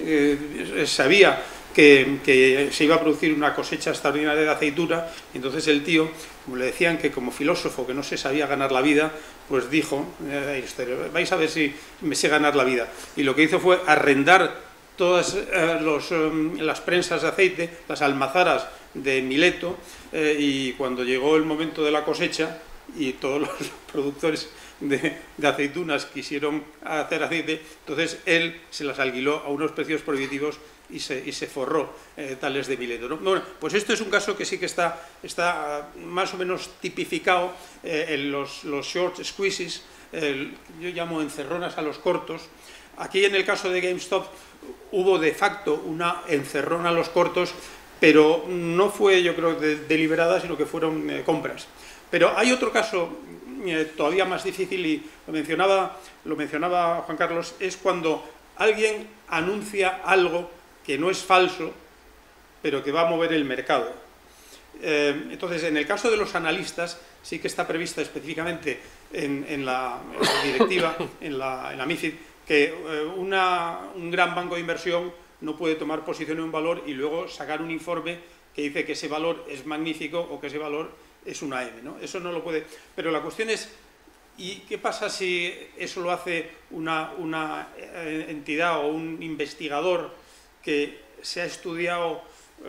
Sabía que se iba a producir una cosecha extraordinaria de aceituna, y entonces el tío, como le decían que como filósofo que no se sabía ganar la vida, pues dijo, vais a ver si me sé ganar la vida. Y lo que hizo fue arrendar todas las prensas de aceite, las almazaras de Mileto, y cuando llegó el momento de la cosecha y todos los productores de aceitunas quisieron hacer aceite, entonces él se las alquiló a unos precios prohibitivos y se forró, Tales de Mileto, ¿no? Bueno, pues esto es un caso que sí que está más o menos tipificado en los short squeezes, yo llamo encerronas a los cortos. Aquí en el caso de GameStop hubo de facto una encerrona a los cortos, pero no fue, yo creo, deliberada, sino que fueron compras. Pero hay otro caso todavía más difícil, y lo mencionaba Juan Carlos, es cuando alguien anuncia algo que no es falso, pero que va a mover el mercado. Entonces, en el caso de los analistas, sí que está prevista específicamente en la directiva, en la MiFID, que un gran banco de inversión no puede tomar posición en un valor y luego sacar un informe que dice que ese valor es magnífico o que ese valor es una M, ¿no? Eso no lo puede. Pero la cuestión es, ¿y qué pasa si eso lo hace una entidad o un investigador que se ha estudiado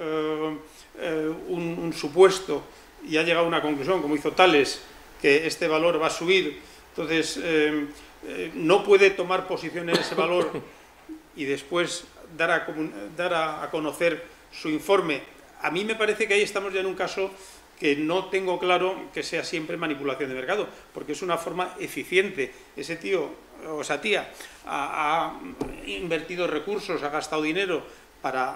un supuesto y ha llegado a una conclusión, como hizo Tales, que este valor va a subir? Entonces, no puede tomar posición en ese valor y después dar a conocer su informe. A mí me parece que ahí estamos ya en un caso que no tengo claro que sea siempre manipulación de mercado, porque es una forma eficiente. Ese tío o esa tía ha invertido recursos, ha gastado dinero para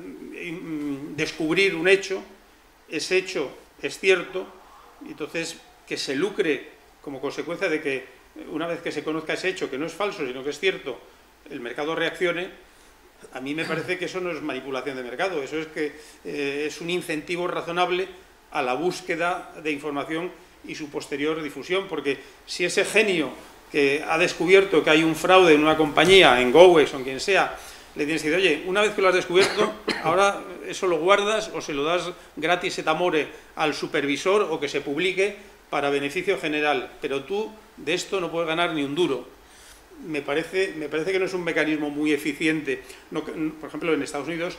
descubrir un hecho, ese hecho es cierto, entonces que se lucre como consecuencia de que una vez que se conozca ese hecho, que no es falso, sino que es cierto, el mercado reaccione. A mí me parece que eso no es manipulación de mercado, eso es que es un incentivo razonable a la búsqueda de información y su posterior difusión, porque si ese genio que ha descubierto que hay un fraude en una compañía, en GoWex o en quien sea, le tienes que decir, oye, una vez que lo has descubierto, ahora eso lo guardas o se lo das gratis et amore al supervisor o que se publique para beneficio general, pero tú de esto no puedes ganar ni un duro. Me parece que no es un mecanismo muy eficiente. No, por ejemplo, en Estados Unidos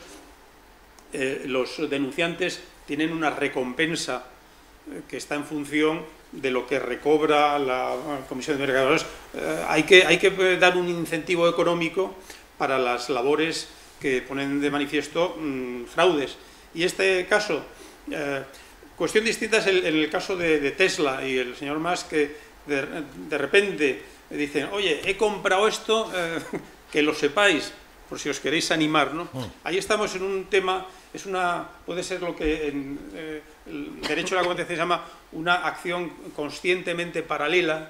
los denunciantes tienen una recompensa que está en función de lo que recobra la Comisión de Mercados. Hay que dar un incentivo económico para las labores que ponen de manifiesto fraudes. Y este caso, cuestión distinta es en el caso de Tesla y el señor Musk, que de repente dicen, oye, he comprado esto, que lo sepáis, por si os queréis animar, ¿no? Ahí estamos en un tema, puede ser lo que en el derecho de la competencia se llama una acción conscientemente paralela.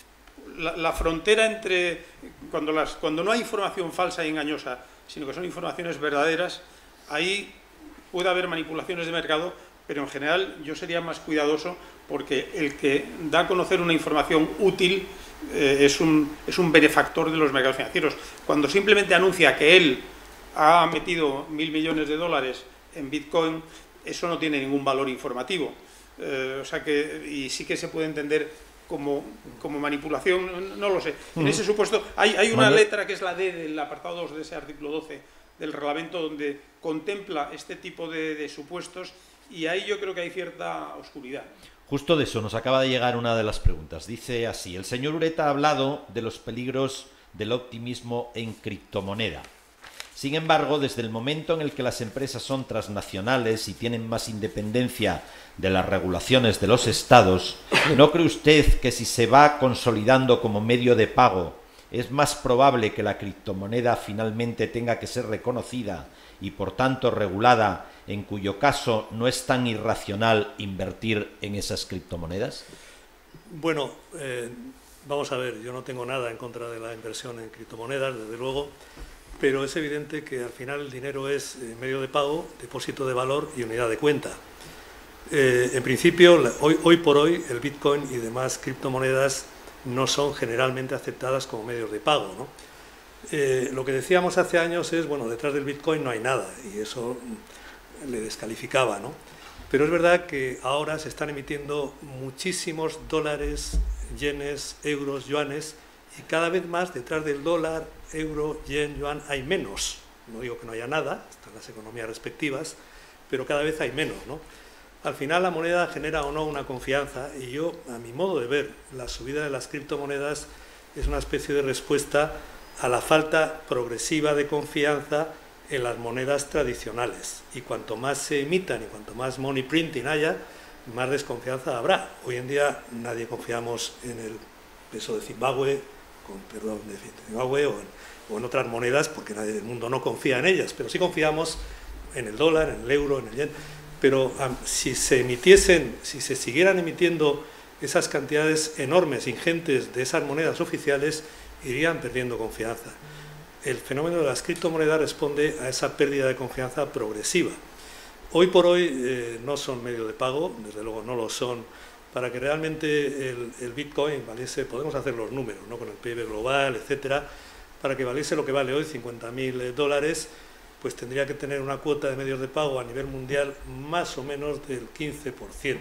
La frontera entre, cuando no hay información falsa y engañosa, sino que son informaciones verdaderas, ahí puede haber manipulaciones de mercado, pero en general yo sería más cuidadoso, porque el que da a conocer una información útil es un benefactor de los mercados financieros. Cuando simplemente anuncia que él ha metido 1.000 millones de dólares en Bitcoin, eso no tiene ningún valor informativo. O sea que, y sí que se puede entender como manipulación, no lo sé. En ese supuesto hay una letra que es la D del apartado 2 de ese artículo 12 del reglamento, donde contempla este tipo de supuestos, y ahí yo creo que hay cierta oscuridad. Justo de eso nos acaba de llegar una de las preguntas. Dice así: el señor Ureta ha hablado de los peligros del optimismo en criptomoneda. Sin embargo, desde el momento en el que las empresas son transnacionales y tienen más independencia de las regulaciones de los estados, ¿no cree usted que si se va consolidando como medio de pago, es más probable que la criptomoneda finalmente tenga que ser reconocida y por tanto regulada, en cuyo caso no es tan irracional invertir en esas criptomonedas? Bueno, vamos a ver, yo no tengo nada en contra de la inversión en criptomonedas, desde luego, pero es evidente que al final el dinero es medio de pago, depósito de valor y unidad de cuenta. En principio, hoy por hoy, el Bitcoin y demás criptomonedas no son generalmente aceptadas como medios de pago, ¿no? Lo que decíamos hace años es, bueno, detrás del Bitcoin no hay nada, y eso le descalificaba, ¿no? Pero es verdad que ahora se están emitiendo muchísimos dólares, yenes, euros, yuanes, y cada vez más detrás del dólar, euro, yen, yuan hay menos. No digo que no haya nada, están las economías respectivas, pero cada vez hay menos, ¿no? Al final la moneda genera o no una confianza, y yo, a mi modo de ver, la subida de las criptomonedas es una especie de respuesta a la falta progresiva de confianza en las monedas tradicionales. Y cuanto más se emitan y cuanto más money printing haya, más desconfianza habrá. Hoy en día nadie confiamos en el peso de Zimbabue, o en otras monedas, porque nadie del mundo no confía en ellas, pero sí confiamos en el dólar, en el euro, en el yen. Pero si se siguieran emitiendo esas cantidades enormes, ingentes de esas monedas oficiales, irían perdiendo confianza. El fenómeno de las criptomonedas responde a esa pérdida de confianza progresiva. Hoy por hoy no son medio de pago, desde luego no lo son. Para que realmente el Bitcoin valiese, podemos hacer los números, ¿no?, con el PIB global, etcétera, para que valiese lo que vale hoy, $50.000, pues tendría que tener una cuota de medios de pago a nivel mundial más o menos del 15%,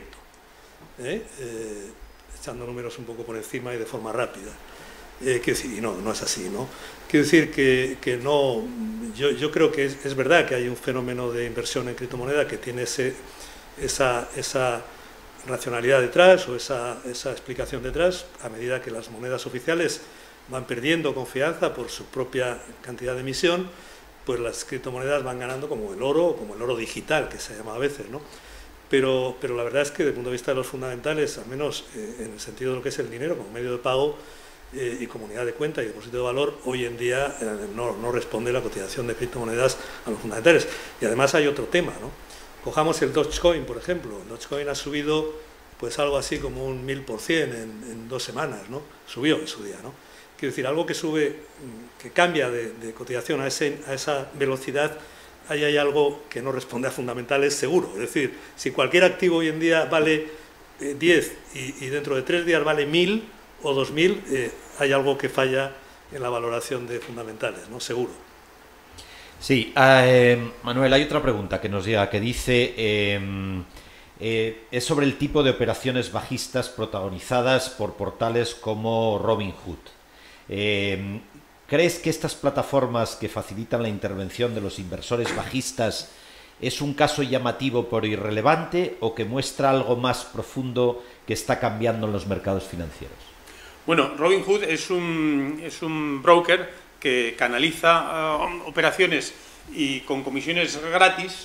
echando números un poco por encima y de forma rápida. Quiero decir, y no es así, ¿no? Quiero decir que no, yo creo que es verdad que hay un fenómeno de inversión en criptomoneda que tiene esa racionalidad detrás, o esa explicación detrás, a medida que las monedas oficiales van perdiendo confianza por su propia cantidad de emisión, pues las criptomonedas van ganando, como el oro digital, que se llama a veces, ¿no? pero la verdad es que desde el punto de vista de los fundamentales, al menos en el sentido de lo que es el dinero como medio de pago y comunidad de cuenta y depósito de valor, hoy en día no responde la cotización de criptomonedas a los fundamentales. Y además hay otro tema, ¿no? Cojamos el Dogecoin, por ejemplo. El Dogecoin ha subido pues algo así como un 1000% en 2 semanas, ¿no? Subió en su día, ¿no? Quiero decir, algo que sube, que cambia de cotización a esa velocidad, ahí hay algo que no responde a fundamentales seguro. Es decir, si cualquier activo hoy en día vale 10 y dentro de 3 días vale 1000 o 2000, hay algo que falla en la valoración de fundamentales, ¿no? Seguro. Sí, Manuel, hay otra pregunta que nos llega, que dice, es sobre el tipo de operaciones bajistas protagonizadas por portales como Robinhood. ¿Crees que estas plataformas que facilitan la intervención de los inversores bajistas es un caso llamativo por irrelevante o que muestra algo más profundo que está cambiando en los mercados financieros? Bueno, Robinhood es un broker que canaliza operaciones y con comisiones gratis.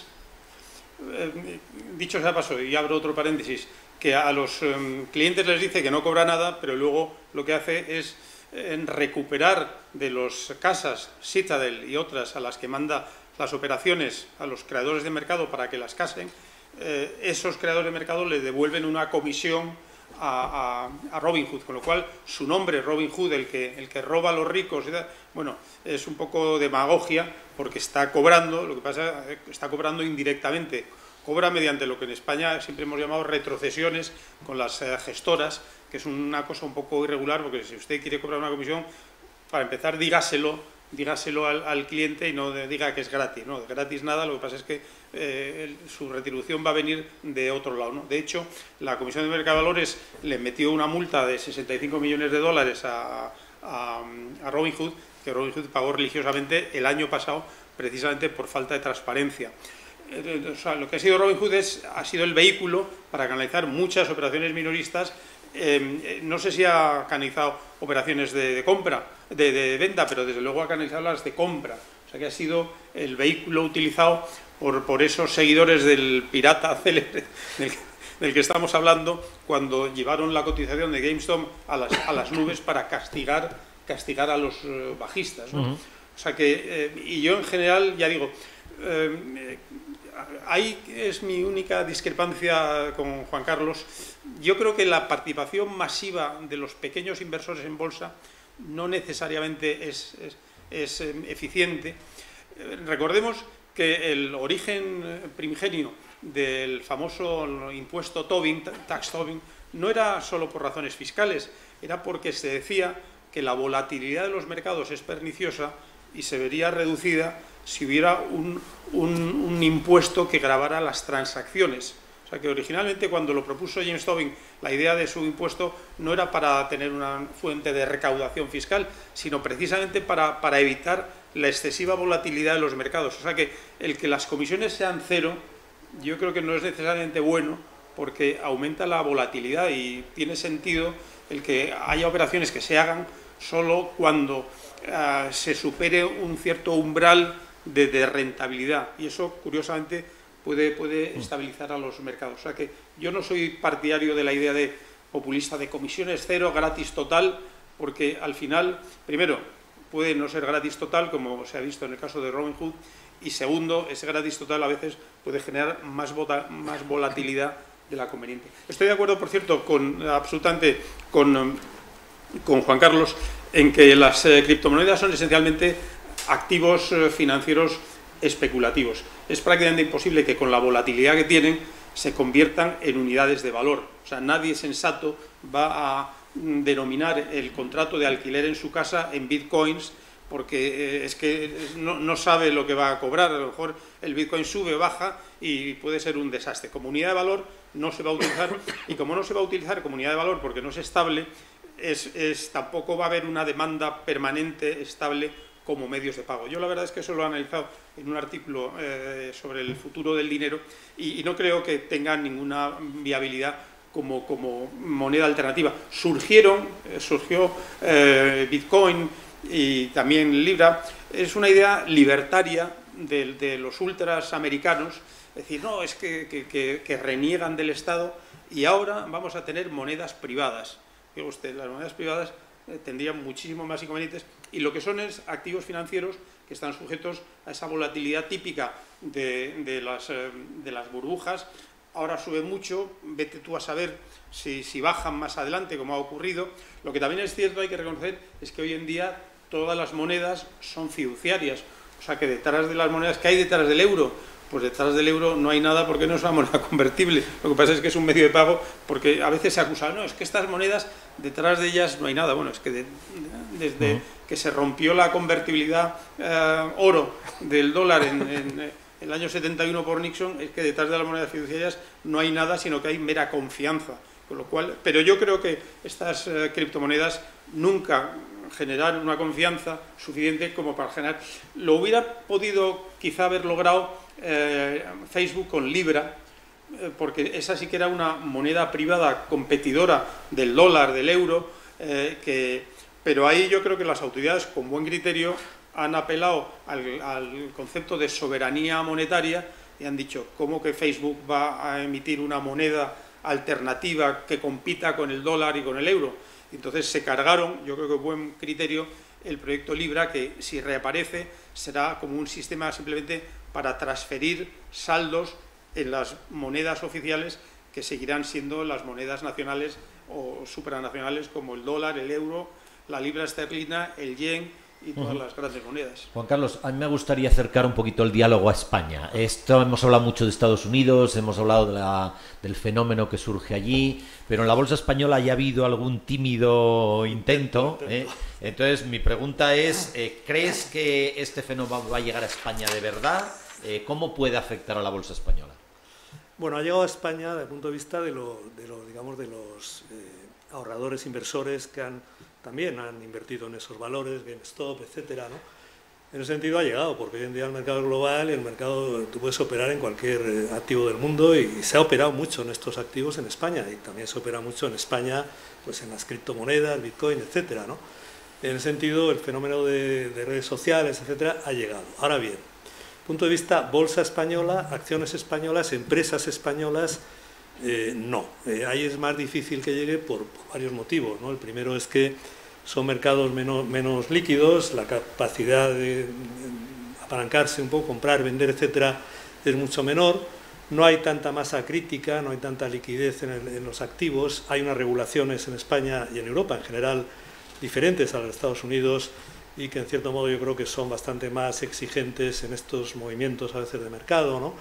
Dicho sea paso, y abro otro paréntesis, que a los clientes les dice que no cobra nada, pero luego lo que hace es recuperar de las casas Citadel y otras a las que manda las operaciones a los creadores de mercado para que las casen. Esos creadores de mercado le devuelven una comisión a Robinhood, con lo cual su nombre, Robinhood, el que roba a los ricos, bueno, es un poco demagogia porque está cobrando, lo que pasa es que está cobrando indirectamente, cobra mediante lo que en España siempre hemos llamado retrocesiones con las gestoras, que es una cosa un poco irregular, porque si usted quiere cobrar una comisión, para empezar dígaselo al cliente y no diga que es gratis, no, gratis nada, lo que pasa es que su retribución va a venir de otro lado, ¿no? De hecho, la Comisión de Mercado de Valores le metió una multa de 65 millones de dólares a Robinhood, que Robinhood pagó religiosamente el año pasado, precisamente por falta de transparencia. O sea, lo que ha sido Robinhood ha sido el vehículo para canalizar muchas operaciones minoristas. No sé si ha canalizado operaciones de compra, de venta, pero desde luego ha canalizado las de compra. O sea que ha sido el vehículo utilizado por esos seguidores del pirata célebre del que estamos hablando, cuando llevaron la cotización de GameStop a las nubes para castigar a los bajistas, ¿no? O sea que, y yo en general, ya digo, ahí es mi única discrepancia con Juan Carlos. Yo creo que la participación masiva de los pequeños inversores en bolsa no necesariamente es eficiente. Recordemos que el origen primigenio del famoso impuesto Tobin, tax Tobin, no era solo por razones fiscales, era porque se decía que la volatilidad de los mercados es perniciosa y se vería reducida si hubiera un impuesto que gravara las transacciones. O sea que originalmente, cuando lo propuso James Tobin, la idea de su impuesto no era para tener una fuente de recaudación fiscal, sino precisamente para evitar la excesiva volatilidad de los mercados. O sea que el que las comisiones sean cero, yo creo que no es necesariamente bueno, porque aumenta la volatilidad y tiene sentido el que haya operaciones que se hagan solo cuando se supere un cierto umbral de rentabilidad, y eso curiosamente puede estabilizar a los mercados. O sea que yo no soy partidario de la idea de populista de comisiones cero, gratis total, porque al final, primero, puede no ser gratis total, como se ha visto en el caso de Robinhood, y segundo, ese gratis total a veces puede generar más volatilidad de la conveniente. Estoy de acuerdo, por cierto, absolutamente con Juan Carlos en que las criptomonedas son esencialmente activos financieros especulativos. Es prácticamente imposible que con la volatilidad que tienen se conviertan en unidades de valor. O sea, nadie sensato va a denominar el contrato de alquiler en su casa en bitcoins, porque es que no sabe lo que va a cobrar. A lo mejor el bitcoin sube, baja y puede ser un desastre. Como unidad de valor no se va a utilizar, y como no se va a utilizar como unidad de valor porque no es estable, tampoco va a haber una demanda permanente, estable, como medios de pago. Yo la verdad es que eso lo he analizado en un artículo sobre el futuro del dinero y no creo que tenga ninguna viabilidad como moneda alternativa. Surgió Bitcoin y también Libra. Es una idea libertaria de los ultras americanos decir, no, es que reniegan del Estado y ahora vamos a tener monedas privadas. Digo usted, las monedas privadas tendrían muchísimo más inconvenientes y lo que son es activos financieros que están sujetos a esa volatilidad típica de las burbujas. Ahora sube mucho, vete tú a saber si bajan más adelante, como ha ocurrido. Lo que también es cierto, hay que reconocer, es que hoy en día todas las monedas son fiduciarias. O sea que detrás de las monedas que hay detrás del euro, pues detrás del euro no hay nada porque no es una moneda convertible. Lo que pasa es que es un medio de pago, porque a veces se acusa, no, es que estas monedas, detrás de ellas no hay nada. Bueno, es que desde que se rompió la convertibilidad oro del dólar en el año 71 por Nixon, es que detrás de las monedas fiduciarias no hay nada, sino que hay mera confianza. Con lo cual, pero yo creo que estas criptomonedas nunca generaron una confianza suficiente como para generar. Lo hubiera podido quizá haber logrado Facebook con Libra, porque esa sí que era una moneda privada competidora del dólar, del euro, pero ahí yo creo que las autoridades con buen criterio han apelado al concepto de soberanía monetaria y han dicho, ¿cómo que Facebook va a emitir una moneda alternativa que compita con el dólar y con el euro? Entonces se cargaron, yo creo que buen criterio, el proyecto Libra, que si reaparece será como un sistema simplemente para transferir saldos en las monedas oficiales que seguirán siendo las monedas nacionales o supranacionales como el dólar, el euro, la libra esterlina, el yen y todas las grandes monedas. Juan Carlos, a mí me gustaría acercar un poquito el diálogo a España. Hemos hablado mucho de Estados Unidos, hemos hablado del fenómeno que surge allí, pero en la bolsa española ya ha habido algún tímido intento. Entonces, mi pregunta es, ¿crees que este fenómeno va a llegar a España de verdad? ¿Cómo puede afectar a la bolsa española? Bueno, ha llegado a España desde el punto de vista de los ahorradores inversores que también han invertido en esos valores, GameStop, etcétera, ¿no? En ese sentido ha llegado, porque hoy en día el mercado es global y el mercado, tú puedes operar en cualquier activo del mundo y se ha operado mucho en estos activos en España y también se opera mucho en España pues en las criptomonedas, Bitcoin, etcétera, ¿no? En ese sentido el fenómeno de redes sociales, etcétera, ha llegado. Ahora bien, punto de vista bolsa española, acciones españolas, empresas españolas, no. Ahí es más difícil que llegue por varios motivos, ¿no? El primero es que son mercados menos líquidos, la capacidad de apalancarse un poco, comprar, vender, etcétera, es mucho menor. No hay tanta masa crítica, no hay tanta liquidez en los activos. Hay unas regulaciones en España y en Europa en general diferentes a las de Estados Unidos y que en cierto modo yo creo que son bastante más exigentes en estos movimientos a veces de mercado, ¿no?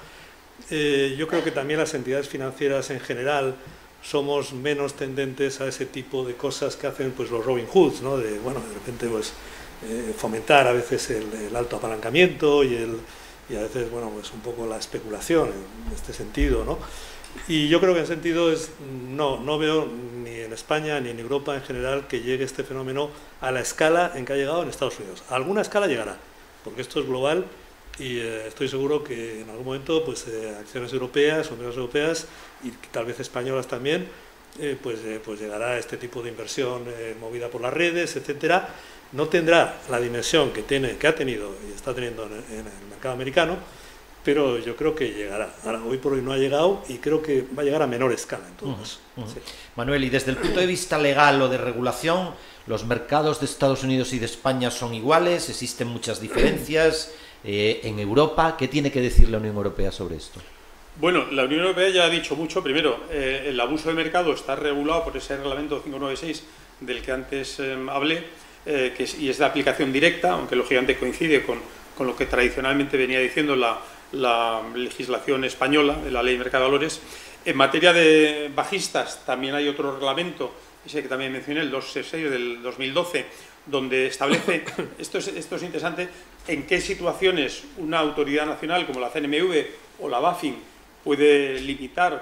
Yo creo que también las entidades financieras en general somos menos tendentes a ese tipo de cosas que hacen pues los Robin Hoods, ¿no? De repente pues fomentar a veces el alto apalancamiento y a veces pues un poco la especulación en este sentido, ¿no? Y yo creo que en ese sentido no veo ni en España ni en Europa en general que llegue este fenómeno a la escala en que ha llegado en Estados Unidos. A alguna escala llegará, porque esto es global y estoy seguro que en algún momento pues acciones europeas o empresas europeas y tal vez españolas también pues llegará a este tipo de inversión movida por las redes, etcétera. No tendrá la dimensión que ha tenido y está teniendo en el mercado americano, pero yo creo que llegará. Ahora, hoy por hoy no ha llegado y creo que va a llegar a menor escala en todo caso. Sí. Manuel, y desde el punto de vista legal o de regulación, ¿los mercados de Estados Unidos y de España son iguales? ¿Existen muchas diferencias? En Europa, ¿qué tiene que decir la Unión Europea sobre esto? Bueno, la Unión Europea ya ha dicho mucho. Primero, el abuso de mercado está regulado por ese reglamento 596 del que antes hablé, y es de aplicación directa, aunque lógicamente coincide con lo que tradicionalmente venía diciendo la legislación española de la Ley de Mercado de Valores. En materia de bajistas también hay otro reglamento, ese que también mencioné, el 266 del 2012, donde establece, esto es interesante, en qué situaciones una autoridad nacional como la CNMV o la BaFin puede limitar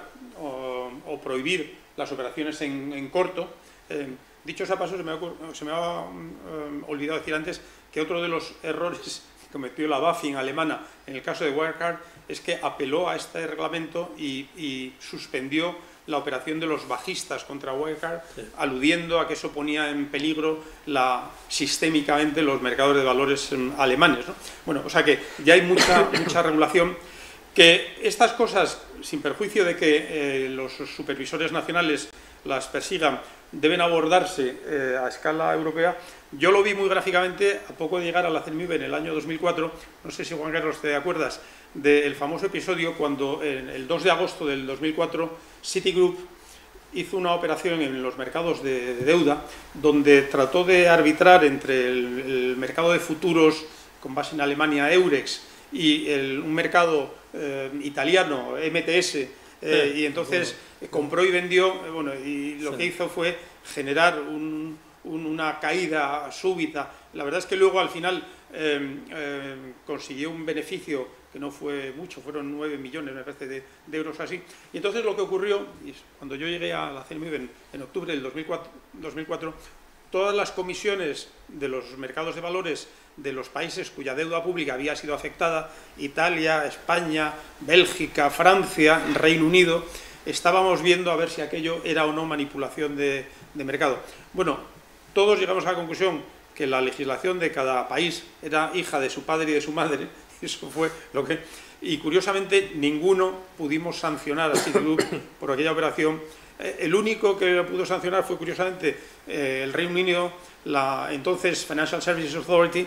o prohibir las operaciones en corto. Dicho sea paso, se me ha olvidado decir antes que otro de los errores que cometió la BaFin alemana en el caso de Wirecard es que apeló a este reglamento y suspendió la operación de los bajistas contra Wirecard, aludiendo a que eso ponía en peligro sistémicamente los mercados de valores alemanes, ¿no? Bueno, o sea que ya hay mucha regulación. Que estas cosas, sin perjuicio de que los supervisores nacionales las persigan, deben abordarse a escala europea. Yo lo vi muy gráficamente a poco de llegar a la CNMV en el año 2004, no sé si Juan Carlos te acuerdas, del famoso episodio cuando el 2 de agosto del 2004 Citigroup hizo una operación en los mercados de deuda donde trató de arbitrar entre el mercado de futuros con base en Alemania, Eurex, y un mercado italiano, MTS, y entonces compró y vendió, bueno, y lo que hizo fue generar una caída súbita. La verdad es que luego al final consiguió un beneficio que no fue mucho, fueron 9 millones, me parece, de euros así. Y entonces lo que ocurrió, cuando yo llegué a la CNMV en octubre del 2004, todas las comisiones de los mercados de valores de los países cuya deuda pública había sido afectada, Italia, España, Bélgica, Francia, Reino Unido, estábamos viendo a ver si aquello era o no manipulación de mercado. Bueno, todos llegamos a la conclusión que la legislación de cada país era hija de su padre y de su madre, eso fue lo que... Y curiosamente ninguno pudimos sancionar a Citigroup por aquella operación. El único que lo pudo sancionar fue, curiosamente, el Reino Unido, la entonces Financial Services Authority,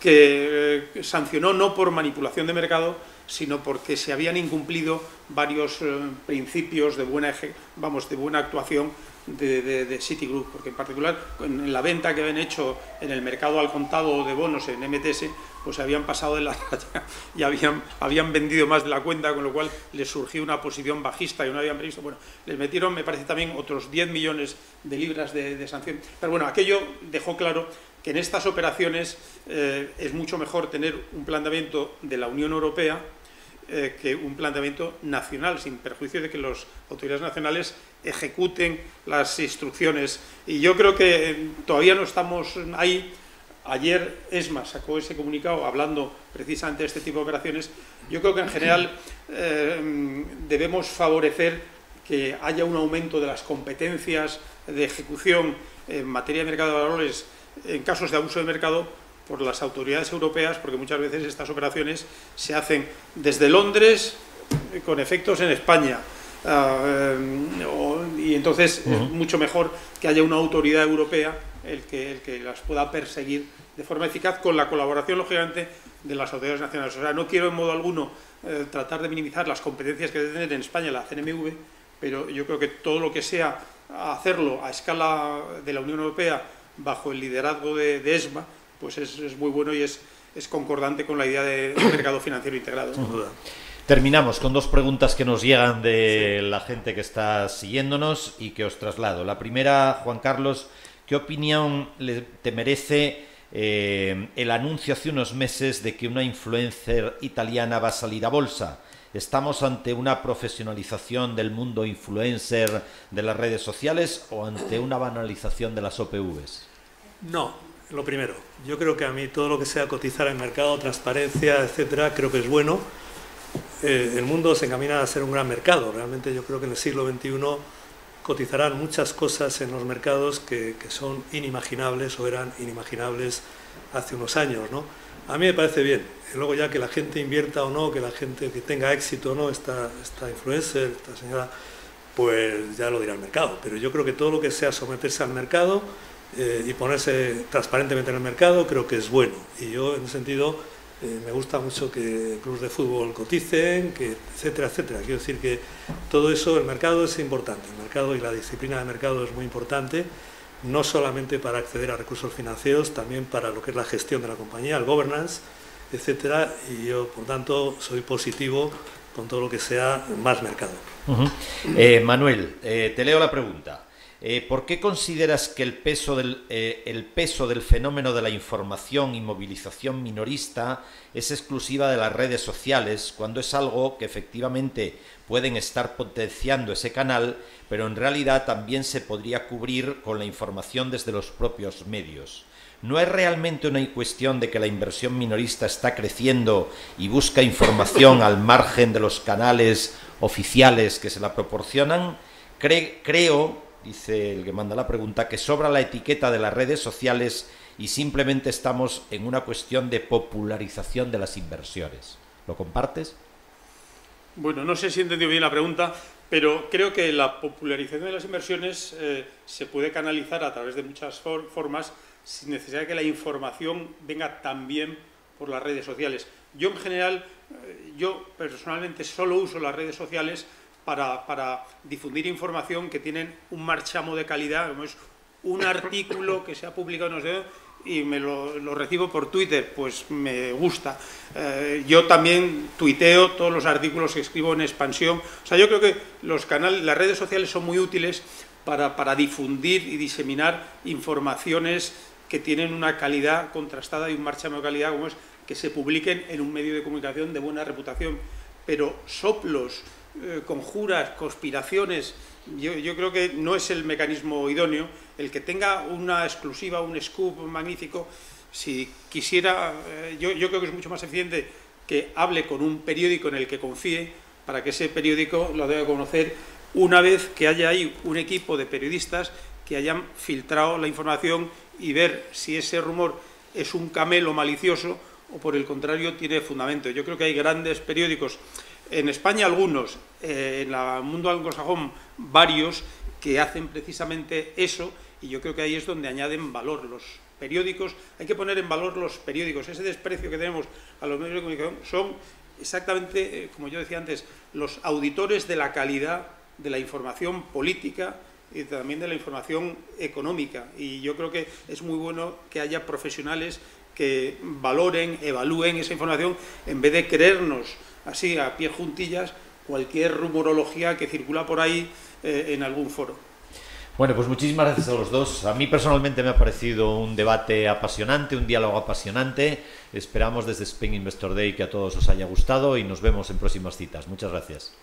que sancionó no por manipulación de mercado, sino porque se habían incumplido varios principios de buena actuación de Citigroup, porque en particular en la venta que habían hecho en el mercado al contado de bonos en MTS, pues habían pasado de la raya y habían vendido más de la cuenta, con lo cual les surgió una posición bajista y no habían previsto. Bueno, les metieron, me parece, también otros 10 millones de libras de sanción. Pero bueno, aquello dejó claro que en estas operaciones es mucho mejor tener un planteamiento de la Unión Europea que un planteamiento nacional, sin perjuicio de que las autoridades nacionales ejecuten las instrucciones. Y yo creo que todavía no estamos ahí. Ayer ESMA sacó ese comunicado hablando precisamente de este tipo de operaciones. Yo creo que en general debemos favorecer que haya un aumento de las competencias de ejecución en materia de mercado de valores en casos de abuso de mercado por las autoridades europeas, porque muchas veces estas operaciones se hacen desde Londres con efectos en España. Y entonces es mucho mejor que haya una autoridad europea el que las pueda perseguir de forma eficaz, con la colaboración, lógicamente, de las autoridades nacionales. O sea, no quiero en modo alguno tratar de minimizar las competencias que debe tener en España la CNMV, pero yo creo que todo lo que sea hacerlo a escala de la Unión Europea bajo el liderazgo de ESMA, pues es muy bueno y es concordante con la idea de mercado financiero integrado. Sin duda. Terminamos con dos preguntas que nos llegan de la gente que está siguiéndonos y que os traslado. La primera, Juan Carlos, ¿qué opinión te merece el anuncio hace unos meses de que una influencer italiana va a salir a bolsa? ¿Estamos ante una profesionalización del mundo influencer de las redes sociales o ante una banalización de las OPVs? No, lo primero. Yo creo que a mí todo lo que sea cotizar en mercado, transparencia, etcétera, creo que es bueno. El mundo se encamina a ser un gran mercado. Realmente yo creo que en el siglo XXI cotizarán muchas cosas en los mercados que son inimaginables o eran inimaginables hace unos años, ¿no? A mí me parece bien. Luego ya que la gente invierta o no, que la gente que tenga éxito o no, esta influencer, esta señora, pues ya lo dirá el mercado. Pero yo creo que todo lo que sea someterse al mercado y ponerse transparentemente en el mercado, creo que es bueno. Y yo, en ese sentido, me gusta mucho que clubes de fútbol coticen, etcétera, etcétera. Quiero decir que todo eso, el mercado es importante. El mercado y la disciplina de mercado es muy importante, no solamente para acceder a recursos financieros, también para lo que es la gestión de la compañía, el governance, etcétera. Y yo, por tanto, soy positivo con todo lo que sea más mercado. Manuel, te leo la pregunta. ¿Por qué consideras que el peso del fenómeno de la información y movilización minorista es exclusiva de las redes sociales, cuando es algo que efectivamente pueden estar potenciando ese canal, pero en realidad también se podría cubrir con la información desde los propios medios? ¿No es realmente una cuestión de que la inversión minorista está creciendo y busca información al margen de los canales oficiales que se la proporcionan? Creo, dice el que manda la pregunta, que sobra la etiqueta de las redes sociales y simplemente estamos en una cuestión de popularización de las inversiones. ¿Lo compartes? Bueno, no sé si he entendido bien la pregunta, pero creo que la popularización de las inversiones se puede canalizar a través de muchas formas sin necesidad de que la información venga también por las redes sociales. Yo, en general, yo personalmente solo uso las redes sociales para difundir información que tienen un marchamo de calidad, como es un artículo que se ha publicado, no sé, y me lo recibo por Twitter, pues me gusta. Yo también tuiteo todos los artículos que escribo en Expansión. O sea, yo creo que las redes sociales son muy útiles para difundir y diseminar informaciones que tienen una calidad contrastada y un marchamo de calidad, como es que se publiquen en un medio de comunicación de buena reputación. Pero soplos, conjuras, conspiraciones, yo creo que no es el mecanismo idóneo. El que tenga una exclusiva, un scoop magnífico, si quisiera, yo creo que es mucho más eficiente que hable con un periódico en el que confíe, para que ese periódico lo debe conocer una vez que haya ahí un equipo de periodistas que hayan filtrado la información y ver si ese rumor es un camelo malicioso o por el contrario tiene fundamento. Yo creo que hay grandes periódicos, en España algunos, en el mundo anglosajón varios, que hacen precisamente eso, y yo creo que ahí es donde añaden valor los periódicos. Hay que poner en valor los periódicos. Ese desprecio que tenemos a los medios de comunicación son exactamente, como yo decía antes, los auditores de la calidad de la información política y también de la información económica, y yo creo que es muy bueno que haya profesionales que valoren, evalúen esa información en vez de creernos así a pie juntillas cualquier rumorología que circula por ahí en algún foro. Bueno, pues muchísimas gracias a los dos. A mí personalmente me ha parecido un debate apasionante, un diálogo apasionante. Esperamos desde Spain Investor Day que a todos os haya gustado y nos vemos en próximas citas. Muchas gracias.